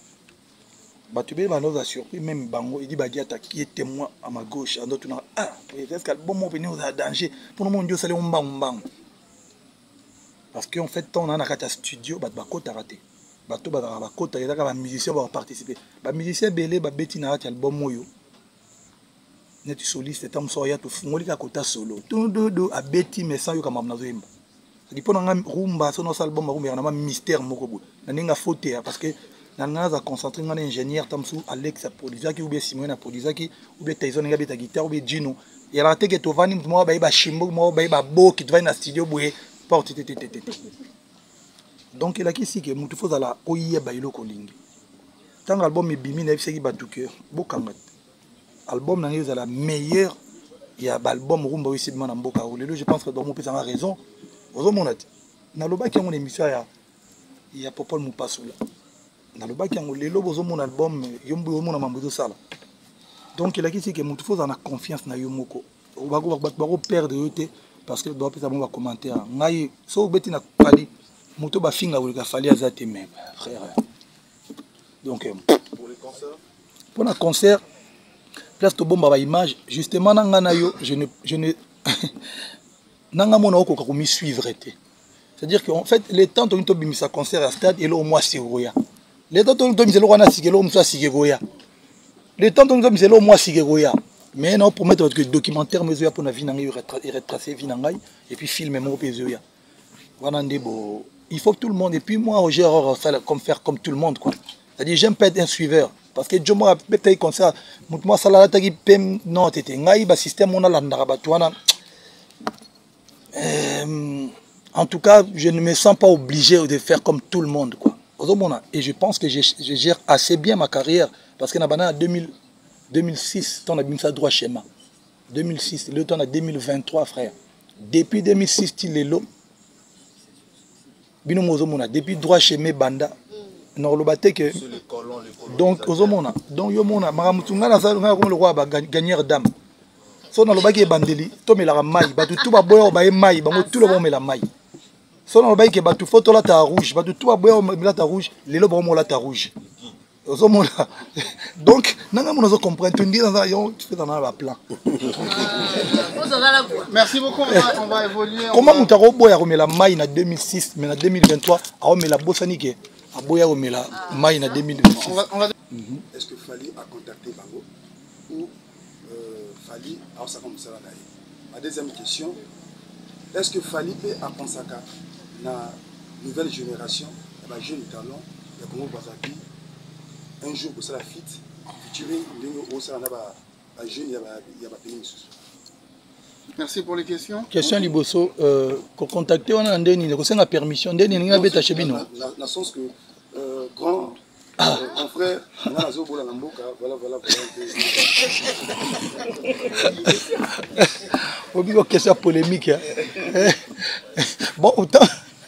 bato be ba nous a surpris même bango il dit ba diata qui est témoin à ma gauche en d'autres ah est-ce que album mo venu au danger pour nous Dieu salé umba umba parce que en fait tant na na kata studio bato ba kota raté bato ba ba kota ezaka ba musicien ba participer ba musicien belé ba beti na album moyo net soliste tam so ya to fungoli ka kota solo tout do do a beti mais sans yo kama mnazo imba. C'est pour nous rumba sur nos albums rumba on a un mystère moko na ninga faute parce que na nga concentré ngana ingénieur tamsou Alex a produit qui ou bien Simon a produit qui ou bien Tyson nga beta guitare ou bien Gino il a raté que tovani moi ba ba shimbo moi ba ba bo qui va na studio boye porte tete donc il a qui si que mutu faut la oye ba ilo kolingi tant album e bimi na fseki batu cœur bokanga album na nga la meilleure il y a album rumba aussi de mboka je pense que donc on peut avoir raison. Na loba ki ngone émission ya ya Popol Mupasula na loba ki ngole lo bozo mon album yombo yo mona mambuzo sala donc il a qui c'est que mutu faut en a confiance na yo moko o ba ko ba ko perdre yote parce que doit peut-être va commenter ngai so beti na pali mutu ba finga wulika fali azate même frère donc pour les concerts pour un concert place to bomba ba image justement na ngana yo je ne je ne nanga mona oko ko mi suivre été c'est-à-dire que en fait les temps to bimisa concert à stade et là au mois sigoya les temps to bimisa wana sigelo mso sigoya les temps to bimisa au mois sigoya mais non pour mettre que documentaire mezo ya pona vie nanga y retracer vie nanga et puis filmer mo pezo ya wana ndebo il faut que tout le monde et puis moi j'ai comme faire comme tout le monde quoi c'est-à-dire j'aime pas être un suiveur parce que je me rappelle peut-être concert moi ça la tagi pem non tete ngai ba système on a la ndara wana. Euh, en tout cas, je ne me sens pas obligé de faire comme tout le monde, quoi. Et je pense que je, je gère assez bien ma carrière parce que en deux mille six, on a mis ça droit schéma. deux mille six, le temps à deux mille vingt-trois, frère. Depuis deux mille six, il est là. Depuis droit schéma banda. Que donc, ozomona, donc yomona, maramutunga na salonga comme le roi gagneur dame. So na lobaki e bandeli to mela mai batu tout ba boyo ba e mai bango tout le monde mela mai so na lobaki batu photo la ta rouge batu tout ba boyo mela ta rouge lelo ba mo la ta rouge ozo mona donc nanga mo zo comprendre tu dis dans yo tu fais dans la plan. Merci beaucoup, on va, on va évoluer. Comment on t'a boya mela mai na deux mille six mais na deux mille vingt-trois a mela bosanike a boya mela mai na deux mille vingt-six. Est-ce que Fally a contacté Bango ou Fally a ça comme ça là. Ma deuxième question, est-ce que Fally peut penser à la nouvelle génération, les jeunes talents, les Congo Brazzaville, un jour pour ça la fit, featuring les ça la jeune, il y a pas pénis. Merci pour les questions. Question Liboso, euh, pour contacter on a un déni, c'est la permission, déni n'a pas taché bino. Dans le sens que euh, grand ah. Euh, mon frère, on a Zobo la Lamboka, voilà, voilà, voilà. Une question polémique. Bon, autant.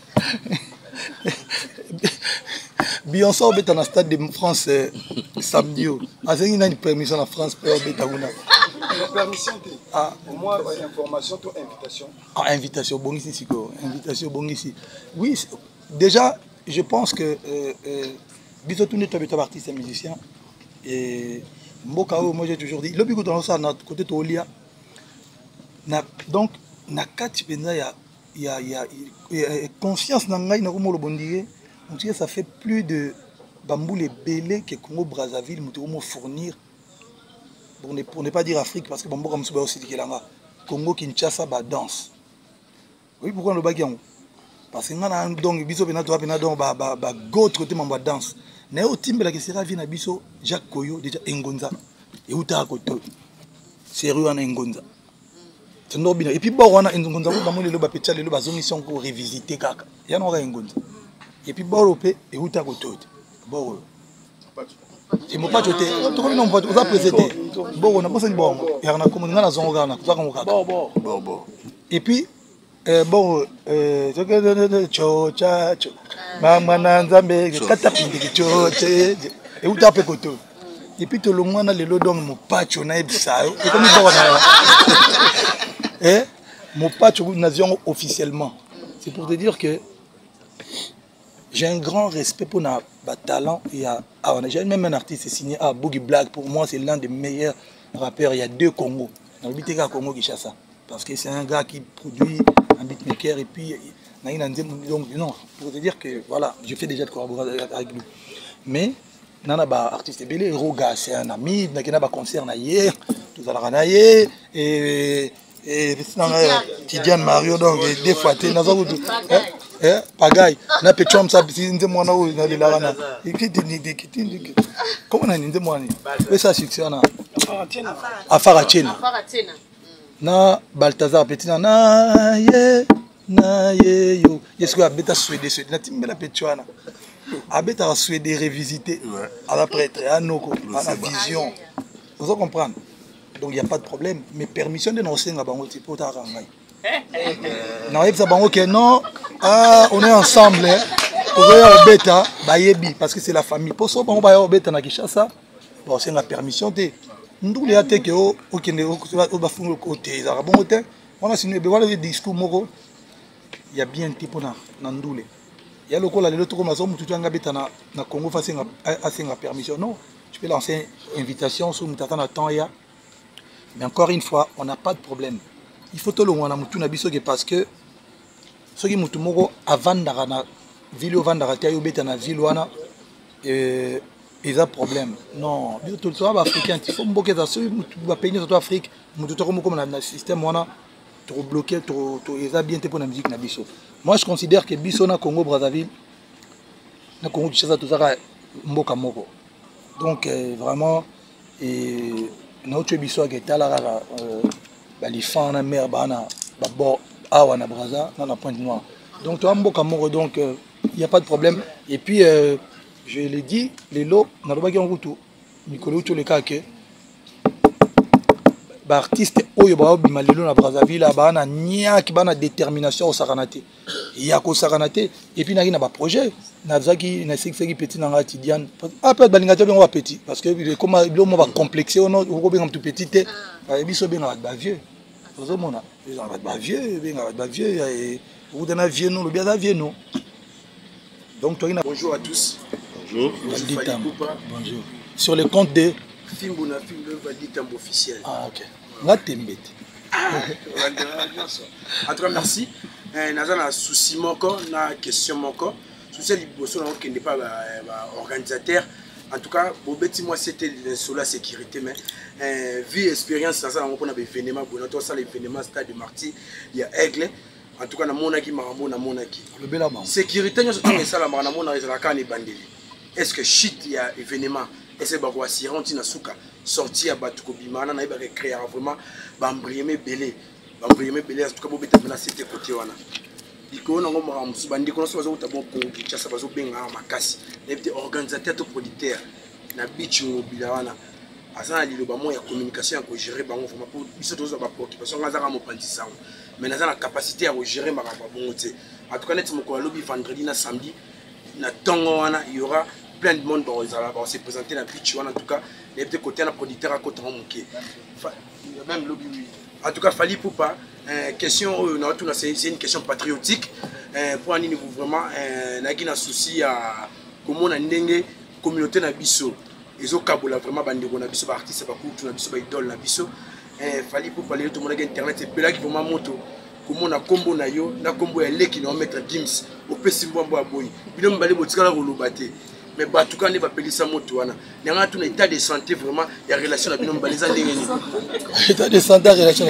Beyoncé est dans le stade de France euh, samedi. Il y a une permission en France pour être permission, ah. Au moins, information, toi, invitation. Ah, invitation, bon ici, invitation, bon ici. Oui, déjà, je pense que. Euh, euh, Biso tout n'est pas artiste et musicien. Et moi j'ai toujours dit, le but dans ça, notre côté Tolia. Donc, na quatre il il y a, il y a, il y a confiance dans ngai na komo lobondie. On dit que ça fait plus de bamboule belé que Congo Brazzaville nous devons fournir pour ne, pour ne pas dire Afrique parce que bambo comme ça aussi dikelanga Congo Kinshasa ba danse. Oui pourquoi le bagian parce que ngana donc biso bena to bena donc ba ba ba go côté mambo danse. Na yo timbela que sera vient na biso Jacques Koyo déjà Engonza et uta koto. Sérieux en Engonza. Et puis, bon, on a une mission pour revisiter kaka. Il y a une mission. Et puis, bon, et où t'as côté. Bon, c'est mon pas côté. Tout le monde vous a présenté. Bon, on a pas bon. Il y a une commune dans la zone Ghana. Bon, bon, bon, bon. Et puis, bon, euh, cho cha cho. Maman Nzambe, katapindi cho che. Et où t'as côté. Et puis, tout le monde a le lot dans mon patch. On a ça. Et comme il va et mon patch nation officiellement. C'est pour te dire que j'ai un grand respect pour notre talent. Il y a, ah, on a j'ai même un artiste signé à ah, Boogie Black. Pour moi, c'est l'un des meilleurs rappeurs. Il y a deux Congo. Dans le beat Congo Kinshasa. Parce que c'est un gars qui produit un beatmaker et puis donc non. Pour te dire que voilà, je fais déjà de collaboration avec lui. Mais nana ba artiste belé Roga, c'est un ami. Nakena ba concert na hier. Tout ça la et et Tidiane Mario donc des fois tu n'as pas eh pagaille na petchom ça c'est moi na na la na comment on a dit moi ni ça c'est na afara chena na Balthazar petit na ye na ye yo est-ce que abeta suédé suédé na timbela petchwana abeta suédé révisité à la prêtre à noko à la vision vous comprenez. Donc il n'y a pas de problème. Mais permission de nous enseigner à Bango, c'est pour ta rangaï. Non, il y a non, ah, on est ensemble. On va bêta, bayebi, parce que c'est la famille. Pour ça, on va bêta na Kinshasa. Bon, c'est la permission de. Nous les athées que au Kenya, au Bafou côté, ça bon côté. On a signé, ben voilà le discours moro. Il y a bien un type na Nandoule. Il y a le col à l'autre comme ça, tout un bêta na na Congo face à la permission. Non, je peux lancer une invitation sur Moutatan à temps ya. Mais encore une fois, on n'a pas de problème. Il faut tout le monde parce que ceux qui sont avant de la ville, avant de la ville, ils ont un problème. Non, tout le temps, africain, il faut que les pays de l'Afrique, le système, trop bloqué, trop bien pour la musique. Moi, je considère que Bisso na Congo Brazzaville, na Congo Kinshasa, tout ça, mboka moko. Donc, vraiment, et notre biso qui est là bah les fans na mer bana bah bon awa na Brazza na Pointe Noire donc toi mboka moko donc il n'y a pas de problème et puis euh, je l'ai dit les lots na lobaki en route Nicolas tout le cas que bah artiste oyo ba obima lelo na Brazzaville bana nia ki bana détermination au saranate il y a ko saranate et puis na na ba projet na zaki na six qui petit na Tidiane après balinga to bien petit parce que comme le mot va complexer on ko bien tout petit et biso bien ba vieux ozo mona ils ba vieux bien ba vieux et ou dana vieux non le bien vieux non donc toi bonjour à tous bonjour bonjour sur le compte de Fimbona Fimbo Valitambo officiel ah OK nga tembete en tout cas merci naza na souci moko na question moko souci liboso na okende pas organisateur en tout cas bobeti moi c'était sur la sécurité mais vie expérience ça ça on a événement bon toi ça l'événement stade de Marty il y a Aigle en tout cas na monaki marambo na monaki le belama sécurité nous sommes ça la na mona ezala ka ne bandeli est-ce que shit il y a événement est-ce que ba assurer on tina suka sortir batu ko bimana na ba créer vraiment ba mbrieme belé ba mbrieme belé en tout cas bobeta na c'était côté wana diko na ngoma musu bandi ko so bazo utabo ko Kinshasa bazo benga makasi na été organisateur to producteur na beach ngobila wana asana liloba mo ya communication ko gérer bango vraiment pour biso tozo ba préoccupation ngazaka mo pandisa mais na la capacité à gérer maramba bongo te en tout cas net mo ko lobby vendredi na samedi na tongo wana il y aura plein de monde dans va se présenter la beach en tout cas les petits côtés la producteur à côté manqué même lobby en tout cas Fally Ipupa question c'est une question patriotique pour un niveau vraiment nagi na souci à comment na ndenge communauté na biso ezo kabola vraiment bandeko na biso ba artiste ba kutu na biso ba idole na biso Fally Ipupa le tout monde internet c'est là qui vraiment moto komona kombo na yo na kombo ya leki na maître Gims opesi mbwambo ya boyi bino mbale botikala koloba te mais bato quand ne va payer ça moto wana n'yanga tout état de santé vraiment il y a relation avec nous baliza ndenge ni état de santé relation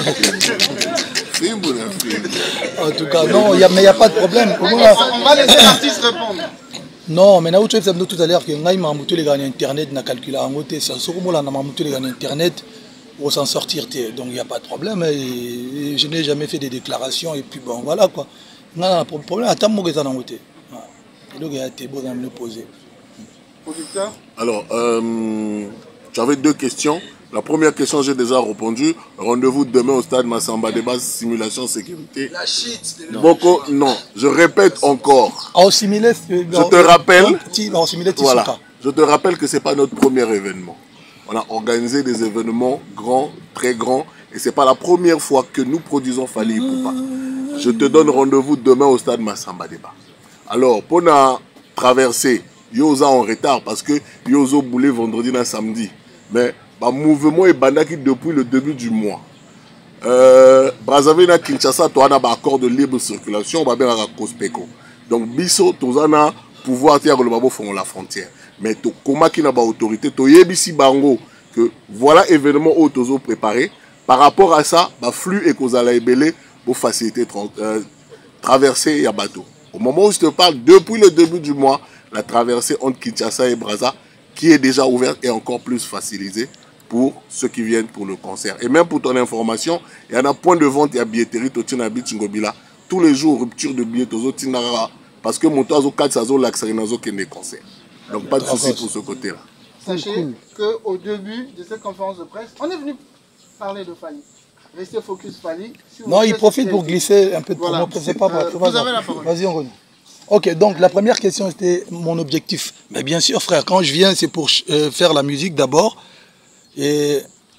en tout cas non il y a mais il y a pas de problème on va laisser l'artiste répondre. Non mais na utu fait tout à l'heure que ngai ma mutu les gars internet na calculer en côté ça sur moi là na ma mutu les gars internet pour s'en sortir donc il y a pas de problème et je n'ai jamais fait des déclarations et puis bon voilà quoi non problème attends moi que ça en côté donc il y a été beau de me poser. Producteur. Alors, euh, j'avais deux questions. La première question, j'ai déjà répondu. Rendez-vous demain au stade Massamba Débat, simulation sécurité. La shit. Boko, non, je répète encore. En simulé, je te rappelle. En simulé, voilà. Je te rappelle que c'est pas notre premier événement. On a organisé des événements grands, très grands, et c'est pas la première fois que nous produisons Fally Ipupa. Je te donne rendez-vous demain au stade Massamba Débat. Alors, pour la traversée. Yoza en retard parce que Yozo boulait vendredi et samedi. Mais le mouvement est bandaki depuis le début du mois. Euh, Brazzaville et Kinshasa, tu as un accord de libre circulation, on va bien à Cospeko. Donc, Bisso, tu as un pouvoir de faire la frontière. Mais tu as une autorité, tu as ici Bango que voilà l'événement où tu as préparé. Par rapport à ça, le flux est causé à la ébélé pour faciliter euh, traverser et bateau. Au moment où je te parle, depuis le début du mois, la traversée entre Kinshasa et Brazza, qui est déjà ouverte et encore plus facilitée pour ceux qui viennent pour le concert. Et même pour ton information, il y en a point de vente, il y a billetterie, tous les jours, rupture de billets, parce que mon toazo quatre sazo l'axarinazo qui est des concerts. Donc pas de souci pour ce côté-là. Sachez qu'au début de cette conférence de presse, on est venu parler de Fally. Restez focus Fally. Si non, il profite pour glisser un peu de voilà. promo. Pas euh, vous avez la parole. Vas-y, on revient. Ok, donc la première question c'était mon objectif. Mais bien sûr, frère, quand je viens, c'est pour euh, faire la musique d'abord. Et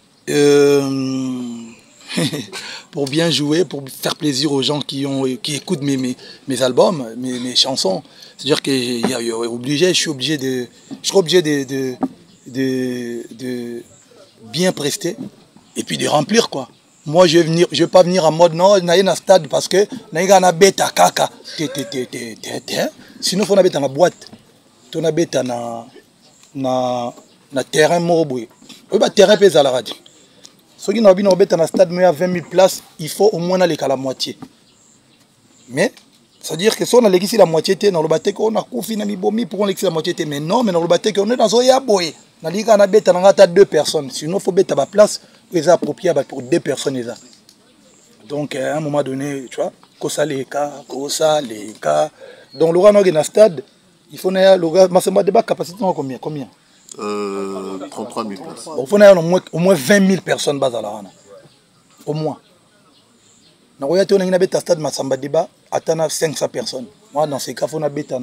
euh, pour bien jouer, pour faire plaisir aux gens qui, ont, qui écoutent mes, mes, mes albums, mes, mes chansons. C'est-à-dire que y a, y a obligé, je suis obligé de, je suis obligé de, de, de, de bien prester et puis de remplir quoi. Moi, je vais venir, je vais pas venir en mode non, naïe na stade parce que naïe na bêta kaka. Sinon, faut na bêta na boîte. Tu na bêta na na na terrain moroboué. Oui, bah terrain pèse à la radio. Ceux qui n'ont pas na bêta na stade mais à vingt mille places, il faut au moins aller qu'à la moitié. Mais c'est-à-dire que si on a l'église la moitié, dans le bâtiment, on a confiné mi bomi pour on l'église la moitié. Mais non, mais dans le bâtiment, on est dans un yaboy. Dans la liga, on a bêta na deux personnes. Sinon, il faut bêta à place. Les appropriés pour deux personnes. Donc, à un moment donné, tu vois, Kosa les cas, Kosa les cas. Donc, le Rwanda dans le stade, il faut que le Massamba Débat capacité combien combien euh, trente-trois mille places. Bon, il faut au moins, au moins vingt mille personnes bas à la Rwanda. Au moins. Dans le stade Massamba Débat, attends cinq cents personnes. Moi, dans ces cas, il faut que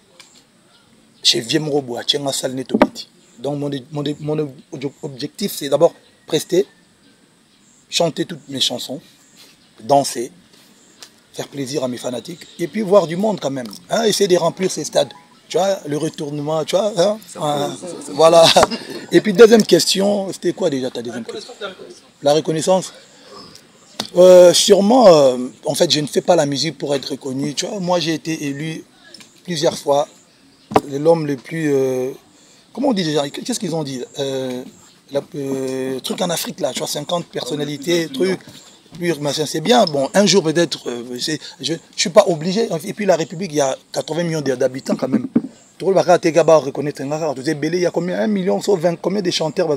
chez Viem Robo, à Tchenga Salnetobiti. Donc, mon, mon, mon objectif, c'est d'abord prester, chanter toutes mes chansons, danser, faire plaisir à mes fanatiques, et puis voir du monde quand même. Hein, essayer de remplir ces stades. Tu vois, le retournement, tu vois. Hein, hein, voilà. Et puis deuxième question, c'était quoi déjà ta deuxième question? La reconnaissance. Euh, sûrement, euh, en fait, je ne fais pas la musique pour être reconnu. Tu vois, moi j'ai été élu plusieurs fois l'homme le plus... Euh, comment on dit déjà? Qu'est-ce qu'ils ont dit? euh, Le euh, truc en Afrique là, tu vois, cinquante personnalités, trucs, c'est bien. Bon, un jour peut-être, euh, je ne suis pas obligé. Et puis la République, il y a quatre-vingts millions d'habitants quand même. Tu vois, il y a combien? un million, vingt, combien de chanteurs,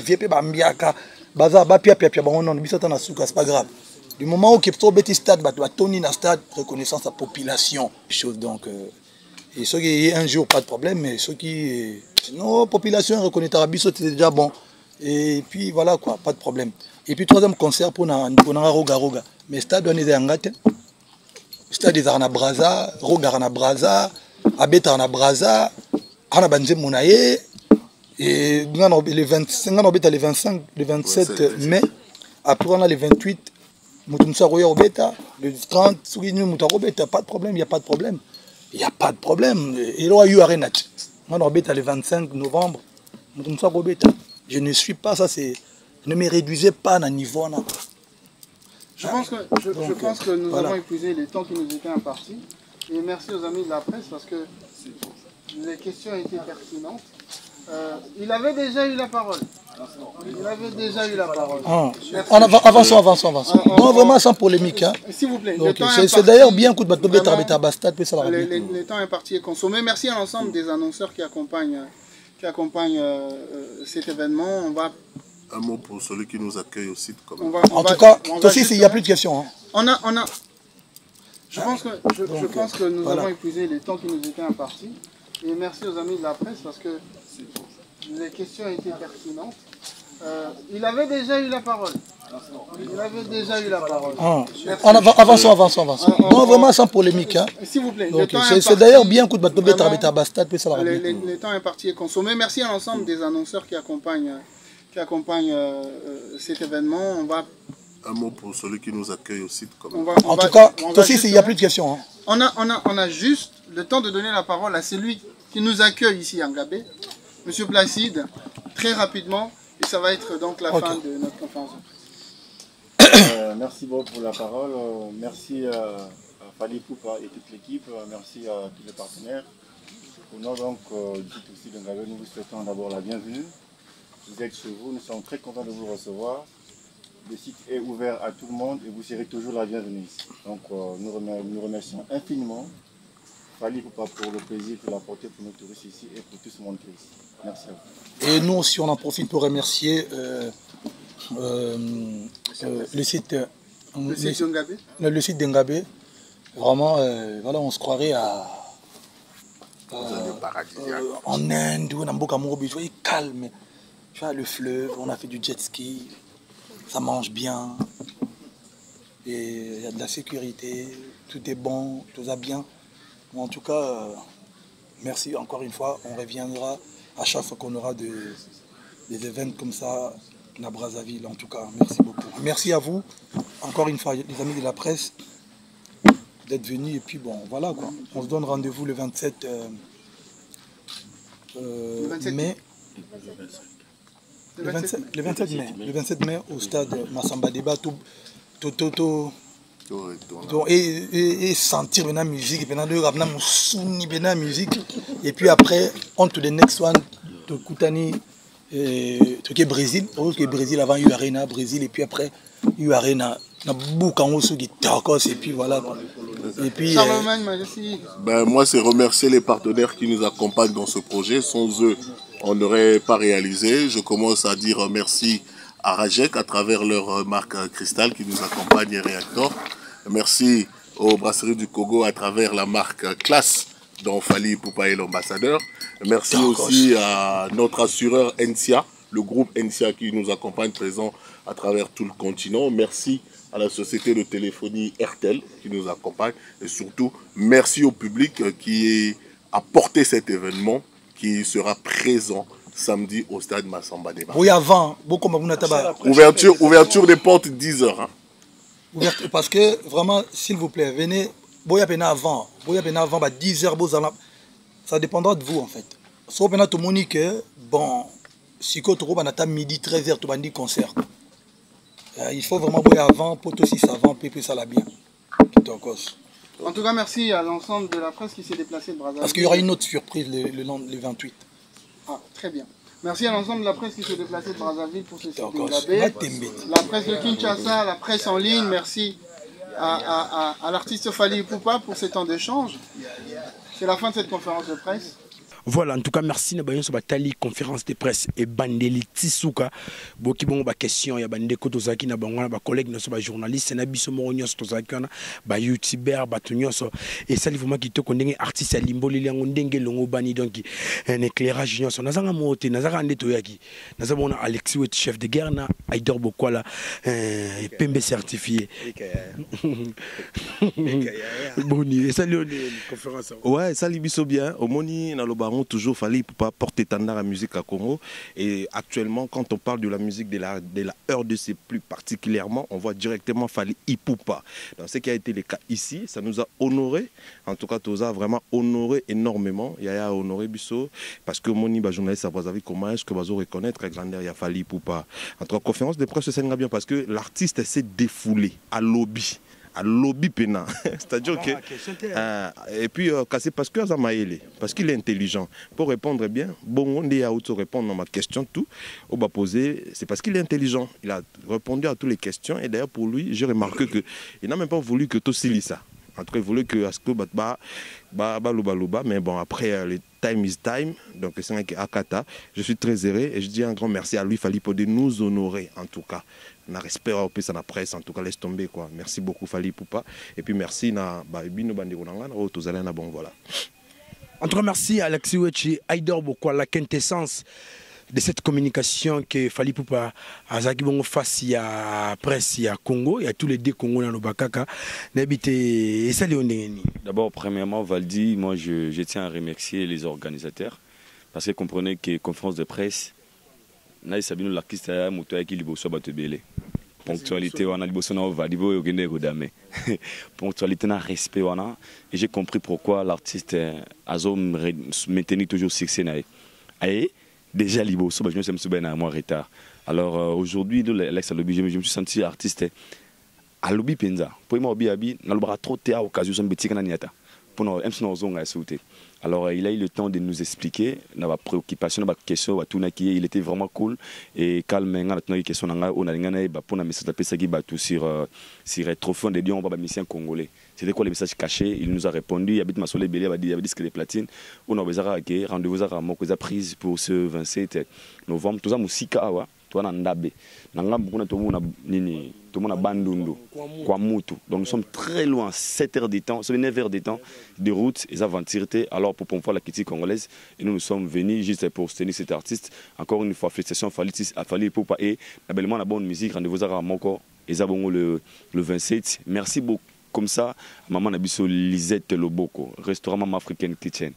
c'est pas grave. Du moment où il y a stade, il y a stade, reconnaissance à la population. Donc, euh, et ceux qui un jour, pas de problème, mais ceux qui. Sinon, population reconnaît Tarabiso, c'était déjà bon. Et puis voilà quoi, pas de problème. Et puis troisième concert pour Nara Roga Roga. Mais stade on est en gâte. Stade des Arna Braza, Roga Arna Braza, Abeta Arna Braza, Arna Banze Mounaye. Et les vingt-cinq, on a les vingt-cinq, le vingt-sept mai. Après on a les vingt-huit, Moutoumsa Roya Obeta, le trente, Sougini Moutaro Obeta, pas de problème, il n'y a pas de problème. Il n'y a pas de problème. Et là, il y a eu Arenat. On a le vingt-cinq novembre, Moutoumsa Obeta. Je ne suis pas, ça c'est... Ne me réduisez pas à un niveau. Je pense que, je, Donc, je pense que nous voilà. avons épuisé les temps qui nous étaient impartis. Et merci aux amis de la presse parce que les questions étaient pertinentes. Euh, il avait déjà eu la parole. Il avait déjà eu la parole. Ah. On av avançons, avançons, avançons. On- on- non, vraiment sans polémique. Hein. S'il vous plaît, le Donc, temps c'est imparti, d'ailleurs bien coup de bateau vraiment, de les, les, les temps impartis est consommé. Merci à l'ensemble des annonceurs qui accompagnent, qui accompagnent euh, euh, cet événement. On va, Un mot pour celui qui nous accueille au site. Quand même. on va, on En va, tout cas, on va toi aussi, il n'y a justement- plus de questions. Hein. On a, on a. Je pense que, je, je Donc, pense que nous voilà. avons épuisé les temps qui nous étaient impartis. Et merci aux amis de la presse parce que les questions étaient pertinentes. Euh, il avait déjà eu la parole. Il avait déjà eu la parole. Ah. Merci. On av avançons, avançons, avançons. On- on- Non, vraiment sans polémique. Hein. S'il vous plaît, le Donc, temps c'est imparti, d'ailleurs bien coup de bateau de vraiment, les, les, les temps impartis est consommé. Merci à l'ensemble des annonceurs qui accompagnent, qui accompagnent euh, euh, cet événement. On va, Un mot pour celui qui nous accueille au site. Quand même. on va, on En va- tout cas, on va toi aussi, il n'y a justement- plus de questions. Hein. On a, on, a, on a juste le temps de donner la parole à celui qui nous accueille ici à Ngabé, Monsieur Placide, très rapidement, et ça va être donc la Ok. fin de notre conférence. Euh, merci beaucoup pour la parole. Euh, merci euh, à Fali Poupa et toute l'équipe. Euh, merci à tous les partenaires. Au nom donc euh, du site aussi de Ngabé, nous vous souhaitons d'abord la bienvenue. Vous êtes chez vous, nous sommes très contents de vous recevoir. Le site est ouvert à tout le monde et vous serez toujours la bienvenue ici. Donc euh, nous, remer nous remercions infiniment Fali Poupa pour le plaisir qu'il a apporté pour nos touristes ici et pour tout ce monde qui est ici. Merci à vous. Et nous aussi, on en profite pour remercier euh, euh, euh, le site, euh, Le site de Ngabé. le, le site d'Engabé. Vraiment, euh, voilà, on se croirait à, à- euh, en Inde ou en Mboka Morobi. Tu vois, il est calme. Tu vois, le fleuve, on a fait du jet ski, ça mange bien. Et il y a de la sécurité, tout est bon, tout va bien. Bon, en tout cas, euh, merci encore une fois. On reviendra à chaque fois qu'on aura de, des événements comme ça à Brazzaville. En tout cas, merci beaucoup. Merci à vous, encore une fois, les amis de la presse, d'être venus. Et puis bon, voilà quoi. On se donne rendez-vous le vingt-sept, euh, euh, Le vingt-sept mai. Le Le vingt-sept vingt-sept, le vingt-sept mai. Le vingt-sept mai au stade Massamba Débat. Tout, tout, tout, tout, donc, et, et, et sentir la musique, et puis la musique, et puis après, on to the next one, to Koutani, to Brésil, parce que Brésil avant eu Arena, Brésil, et puis après, eu Arena, na boucan sur des tacos, et puis voilà. Et puis, Charlemagne, merci. Ben, moi, c'est remercier les partenaires qui nous accompagnent dans ce projet. Sans eux, on n'aurait pas réalisé. Je commence à dire merci à Rajek à travers leur marque Cristal qui nous accompagne et Reactor. Merci aux brasseries du Congo à travers la marque Classe dont Fali Poupa est l'ambassadeur. Merci aussi à notre assureur Encia, le groupe Encia qui nous accompagne présent à travers tout le continent. Merci à la société de téléphonie Airtel qui nous accompagne. Et surtout, merci au public qui a porté cet événement qui sera présent samedi au stade Massamba Débat. oui, avant, beaucoup de Ouverture, ouverture des portes dix heures. Hein. Ouverte, parce que vraiment, s'il vous plaît, venez, boya pena avant, boya pena avant, bah, dix heures, ça dépendra de vous en fait. Sauf que tout le monde dit que, bon, si tu as midi, treize heures, tu as dit concert. Euh, il faut vraiment boya avant, pour tout si ça avant, puis ça la bien. En tout cas, merci à l'ensemble de la presse qui s'est déplacée de Brazzaville. Parce qu'il y aura une autre surprise le, le, le vingt-huit. Ah, très bien. Merci à l'ensemble de la presse qui s'est déplacée de Brazzaville pour ce site D'accord. d'Engabé. La presse de Kinshasa, la presse en ligne, merci à, à, à, à l'artiste Fali Poupa pour ces temps d'échange. C'est la fin de cette conférence de presse. Voilà, en tout cas, merci na bayon so batali conférence de presse et bandeli tisuka boki bongo ba question ya bande ko tozaki na bango na ba collègue na so ba journaliste na biso mo nyos tozaki na ba youtuber ba nyonso et ça vraiment qui to ndenge artiste ya limboli yango ndenge longo bani donc un éclairage nyonso nazanga moté nazanga ndeto yaki nazabona Alexis Wet chef de guerre na Aidor Bokwala euh Pembe certifié Boni et ça le conférence ouais ça libiso bien omoni na loba Baron toujours fallait pas porter tendance à la musique à Congo. Et actuellement, quand on parle de la musique de la, de la R D C plus particulièrement, on voit directement Fally Ipupa. Dans ce qui a été le cas ici, ça nous a honoré. En tout cas, tout a vraiment honoré énormément. Il y a honoré Bissot parce que mon journaliste a vu comment est-ce que vous reconnaître la grandeur, il y a Fally Ipupa. En tout cas, conférence de presse, c'est bien parce que l'artiste s'est défoulé à lobby. À lobby pénal. C'est-à-dire que. Euh, et puis, euh, c'est parce que Azamaïle, parce qu'il est intelligent. Pour répondre bien, bon, on est à auto répondre à ma question, tout, on va poser, c'est parce qu'il est intelligent. Il a répondu à toutes les questions. Et d'ailleurs, pour lui, j'ai remarqué qu'il n'a même pas voulu que tout s'y ça. En tout cas, il voulait que Asko Batba, Baluba, mais bon, après, le time is time. Donc, c'est un Akata. Je suis très heureux et je dis un grand merci à lui, Fally, pour de nous honorer, en tout cas. On a respect au plus à la presse, en tout cas, laisse tomber, quoi. Merci beaucoup, Fally Ipupa. Et puis, merci, na Bino Bandironanga, na bon, voilà. En tout cas, merci, Alexis Wechi, Aïdor Boko, la quintessence de cette communication que Fally Ipupa a Zagibongo face à presse, à Congo, il y a tous les deux Congo dans le Bakaka. D'abord, premièrement, Valdi, moi je, je tiens à remercier les organisateurs parce que comprenez que conférence de presse, na Sabino l'artiste a moto qui liboso batebele. Ponctualité, on a liboso na valibo et gende godame. Ponctualité na respect wana et j'ai compris pourquoi l'artiste a maintenu toujours succès na. Aïe. Déjà libo, je me suis bien à moi retard. Alors euh, aujourd'hui, Alex Alobi, je me suis senti artiste à Lobi Penza. Pour moi, Obi n'a pas trop de occasion de bêtiser dans niata. Pour nous, M. Nozong a sauté. Alors euh, il a eu le temps de nous expliquer nos préoccupations, nos questions, tout qui il était vraiment cool et calme. On a des questions, on a des pour la message de qui battu sur sur le trophée de Dieu, on va mission congolais. C'était quoi le message caché? Il nous a répondu. Il habite ma soleil belé, il a dit, il a dit que les platines. On a besoin de rendez-vous à Moko, prise pour ce vingt-sept novembre. Tout ça, musika, wa. Toi, n'andabe. N'angam, beaucoup tout le monde a nini, tout le monde a bandundu, Kwamutu. Donc nous sommes très loin, sept heures de temps, neuf heures de temps de route, et aventures. Alors pour pouvoir la critique congolaise, et nous nous sommes venus juste pour soutenir cet artiste. Encore une fois, félicitations à Fally Ipupa et bellement la bonne musique. Rendez-vous à Moko, et Zabongo le le vingt-sept. Merci beaucoup. Comme ça, maman Nabiso Lisette Loboko, restaurant Mama African Kitchen.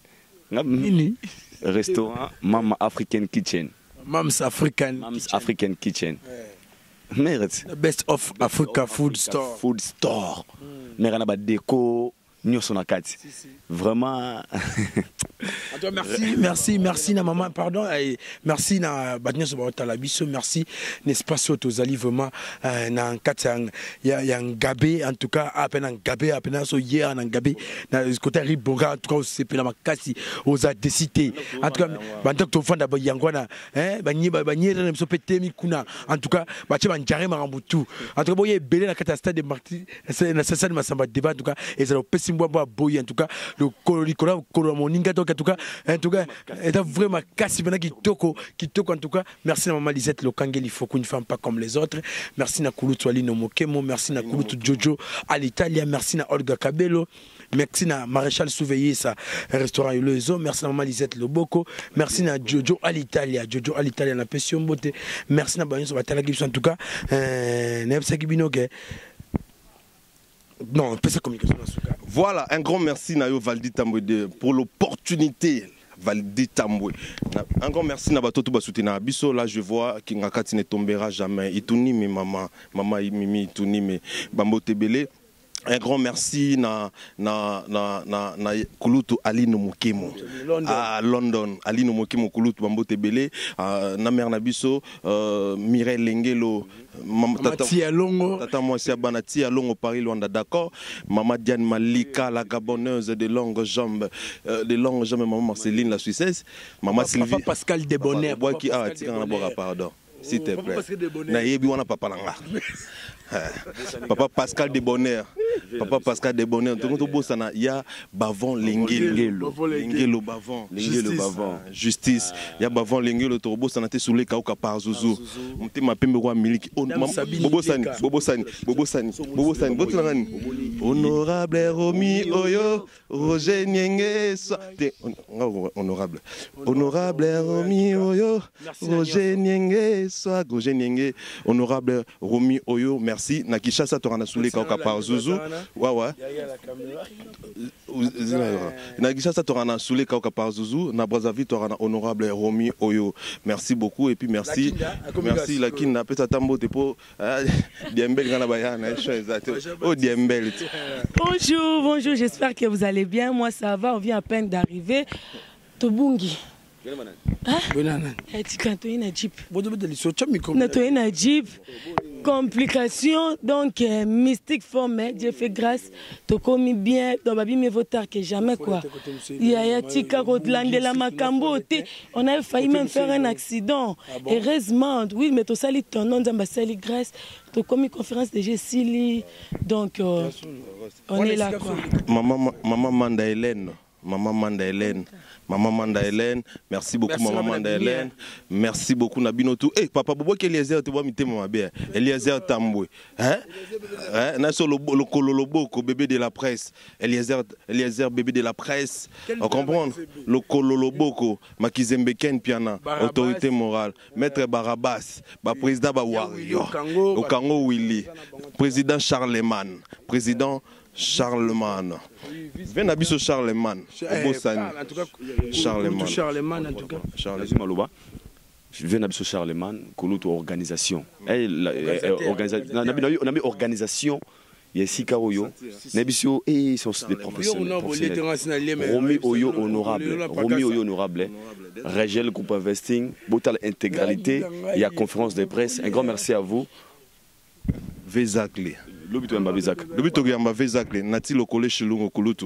Restaurant Mama African Kitchen. Mams African Mams African Kitchen. Merde. The best of Africa food store. Food store. Merde, on a déco. Vraiment. Merci, merci, merci na maman, pardon, et merci na Badnia Sobotalabiso, merci n'est-ce pas sur aux ali vraiment na katang ya ya ngabé en tout cas à peine en gabé à peine so hier en gabé na côté ribonga en tout cas c'est pela makasi aux a décidé en tout cas bandak to fanda ba yangwana hein banyi banyi na so pété mi kuna en tout cas ba tche banjare marambutu en tout cas boye belé na kata stade de Marti na stade Masamba débat en tout cas et ça le pesimbo boye en tout cas le coloricola colomoninga en tout cas, en tout cas, est vraiment cassé qui toko, qui toko en tout cas. Merci à maman Lisette Lokangeli, il faut qu'une femme pas comme les autres. Merci à Kouloutou Alino Mokemo, merci à Kouloutou Jojo à l'Italie, merci à Olga Cabello, merci à Maréchal Souveillé, ça restaurant Ulezo, merci à maman Lisette Loboko, merci à Jojo à l'Italie, Jojo à l'Italie, la Passion Beauté, merci à Bagnon Sobatala en tout cas, Nebsa Kibinoke. Non, pas sa communication. Voilà, un grand merci Nayo Valdi Tamboué pour l'opportunité. Valdi Tamboué. Un grand merci Nabato Basoutina. Biso là je vois qu'Ingakati ne tombera jamais. Ituni mais maman, maman Mimi Ituni mais Bambo Tebele. Un grand merci na na na na na Kulutu Ali Nomokemo à London. Ali Nomokemo Kulutu Bambo Tebele na mère Nabiso Mireille Lengelo Tia Longo Tata moi c'est Banati à Longo Paris Luanda d'accord. Maman Diane Malika la gaboneuse de longues jambes de longues jambes maman Marceline la Suissesse. Maman Sylvie Papa Pascal Debonnaire bois qui a tiré en boire pardon. S'il te plaît. Na yebi wana papa langa. Papa Pascal Debonnaire. Papa Pascal Debonnaire. Tout le monde il y a Bavon Lengelo. Lengelo Bavon. Lengelo Bavon. Justice. Il y a Bavon Lengelo Torobo Sanate sous les Kauka par Zouzou. Mte ma pembe roi miliki. Bobo Sani. Bobo Sani. Bobo Sani. Bobo Sani. Honorable Romi Oyo. Roger Nyenge. Honorable. Honorable Romi Oyo. Roger Nyenge. Soit Roger Nyenge. Honorable Romi Oyo. Merci. Nakisha Satorana Soulé Kauka par Zouzou. Ouais, ouais. na Kinshasa tu as Soulé Kauka Parzouzou, na Brazzaville tu as honorable Romy Oyo. Merci beaucoup et puis merci merci la Kinda peut tambo tepo Diembel ngana bayana oh Diembel. Bonjour, bonjour, j'espère que vous allez bien. Moi ça va, on vient à peine d'arriver. Tobungi. Hein? Tu cantes une Jeep. Une Jeep. Complication, donc euh, mystique forme, Dieu fait grâce, tu commis bien, dans ma vie mais vaut tard que jamais quoi. Il y a tika de la Macambo, on a failli même faire un accident. Heureusement, oui, mais tu salis ton nom d'ambassade grâce, tu commis conférence de Gessili, donc euh, on est là quoi. Maman, maman Manda Hélène. Maman Manda Hélène, Maman Manda Hélène, merci beaucoup merci Maman Manda Hélène, merci beaucoup Nabinotou. Eh papa Bobo qui Eliezer tu vois mité maman bien, Eliezer Tamboué, hein? Hein? Na sur le le kololoboko bébé de la presse, Eliezer Eliezer bébé de la presse, on comprend le kololoboko, Makizembe Ken Piana, autorité morale, maître Barabas, ba président ba Wario, Okango Willy, président Charlemagne, président Charlemagne. Viens à Charlemagne. En tout cas, Charlemagne. Charlemagne, en tout cas. Charlemagne. Je viens à Charlemagne, qu'on a organisation. On a mis organisation. Il y a six Karoyo. Nebisio et sont des professionnels. Romy Oyo honorable. Romy Oyo honorable. Régel Groupe Investing. Botal Intégralité. Il y a conférence de presse. Un grand merci à vous. Vezakli. Lobito Mbabizak. Lobito Mbabizak. Nati Lokole Shilungo Kulutu.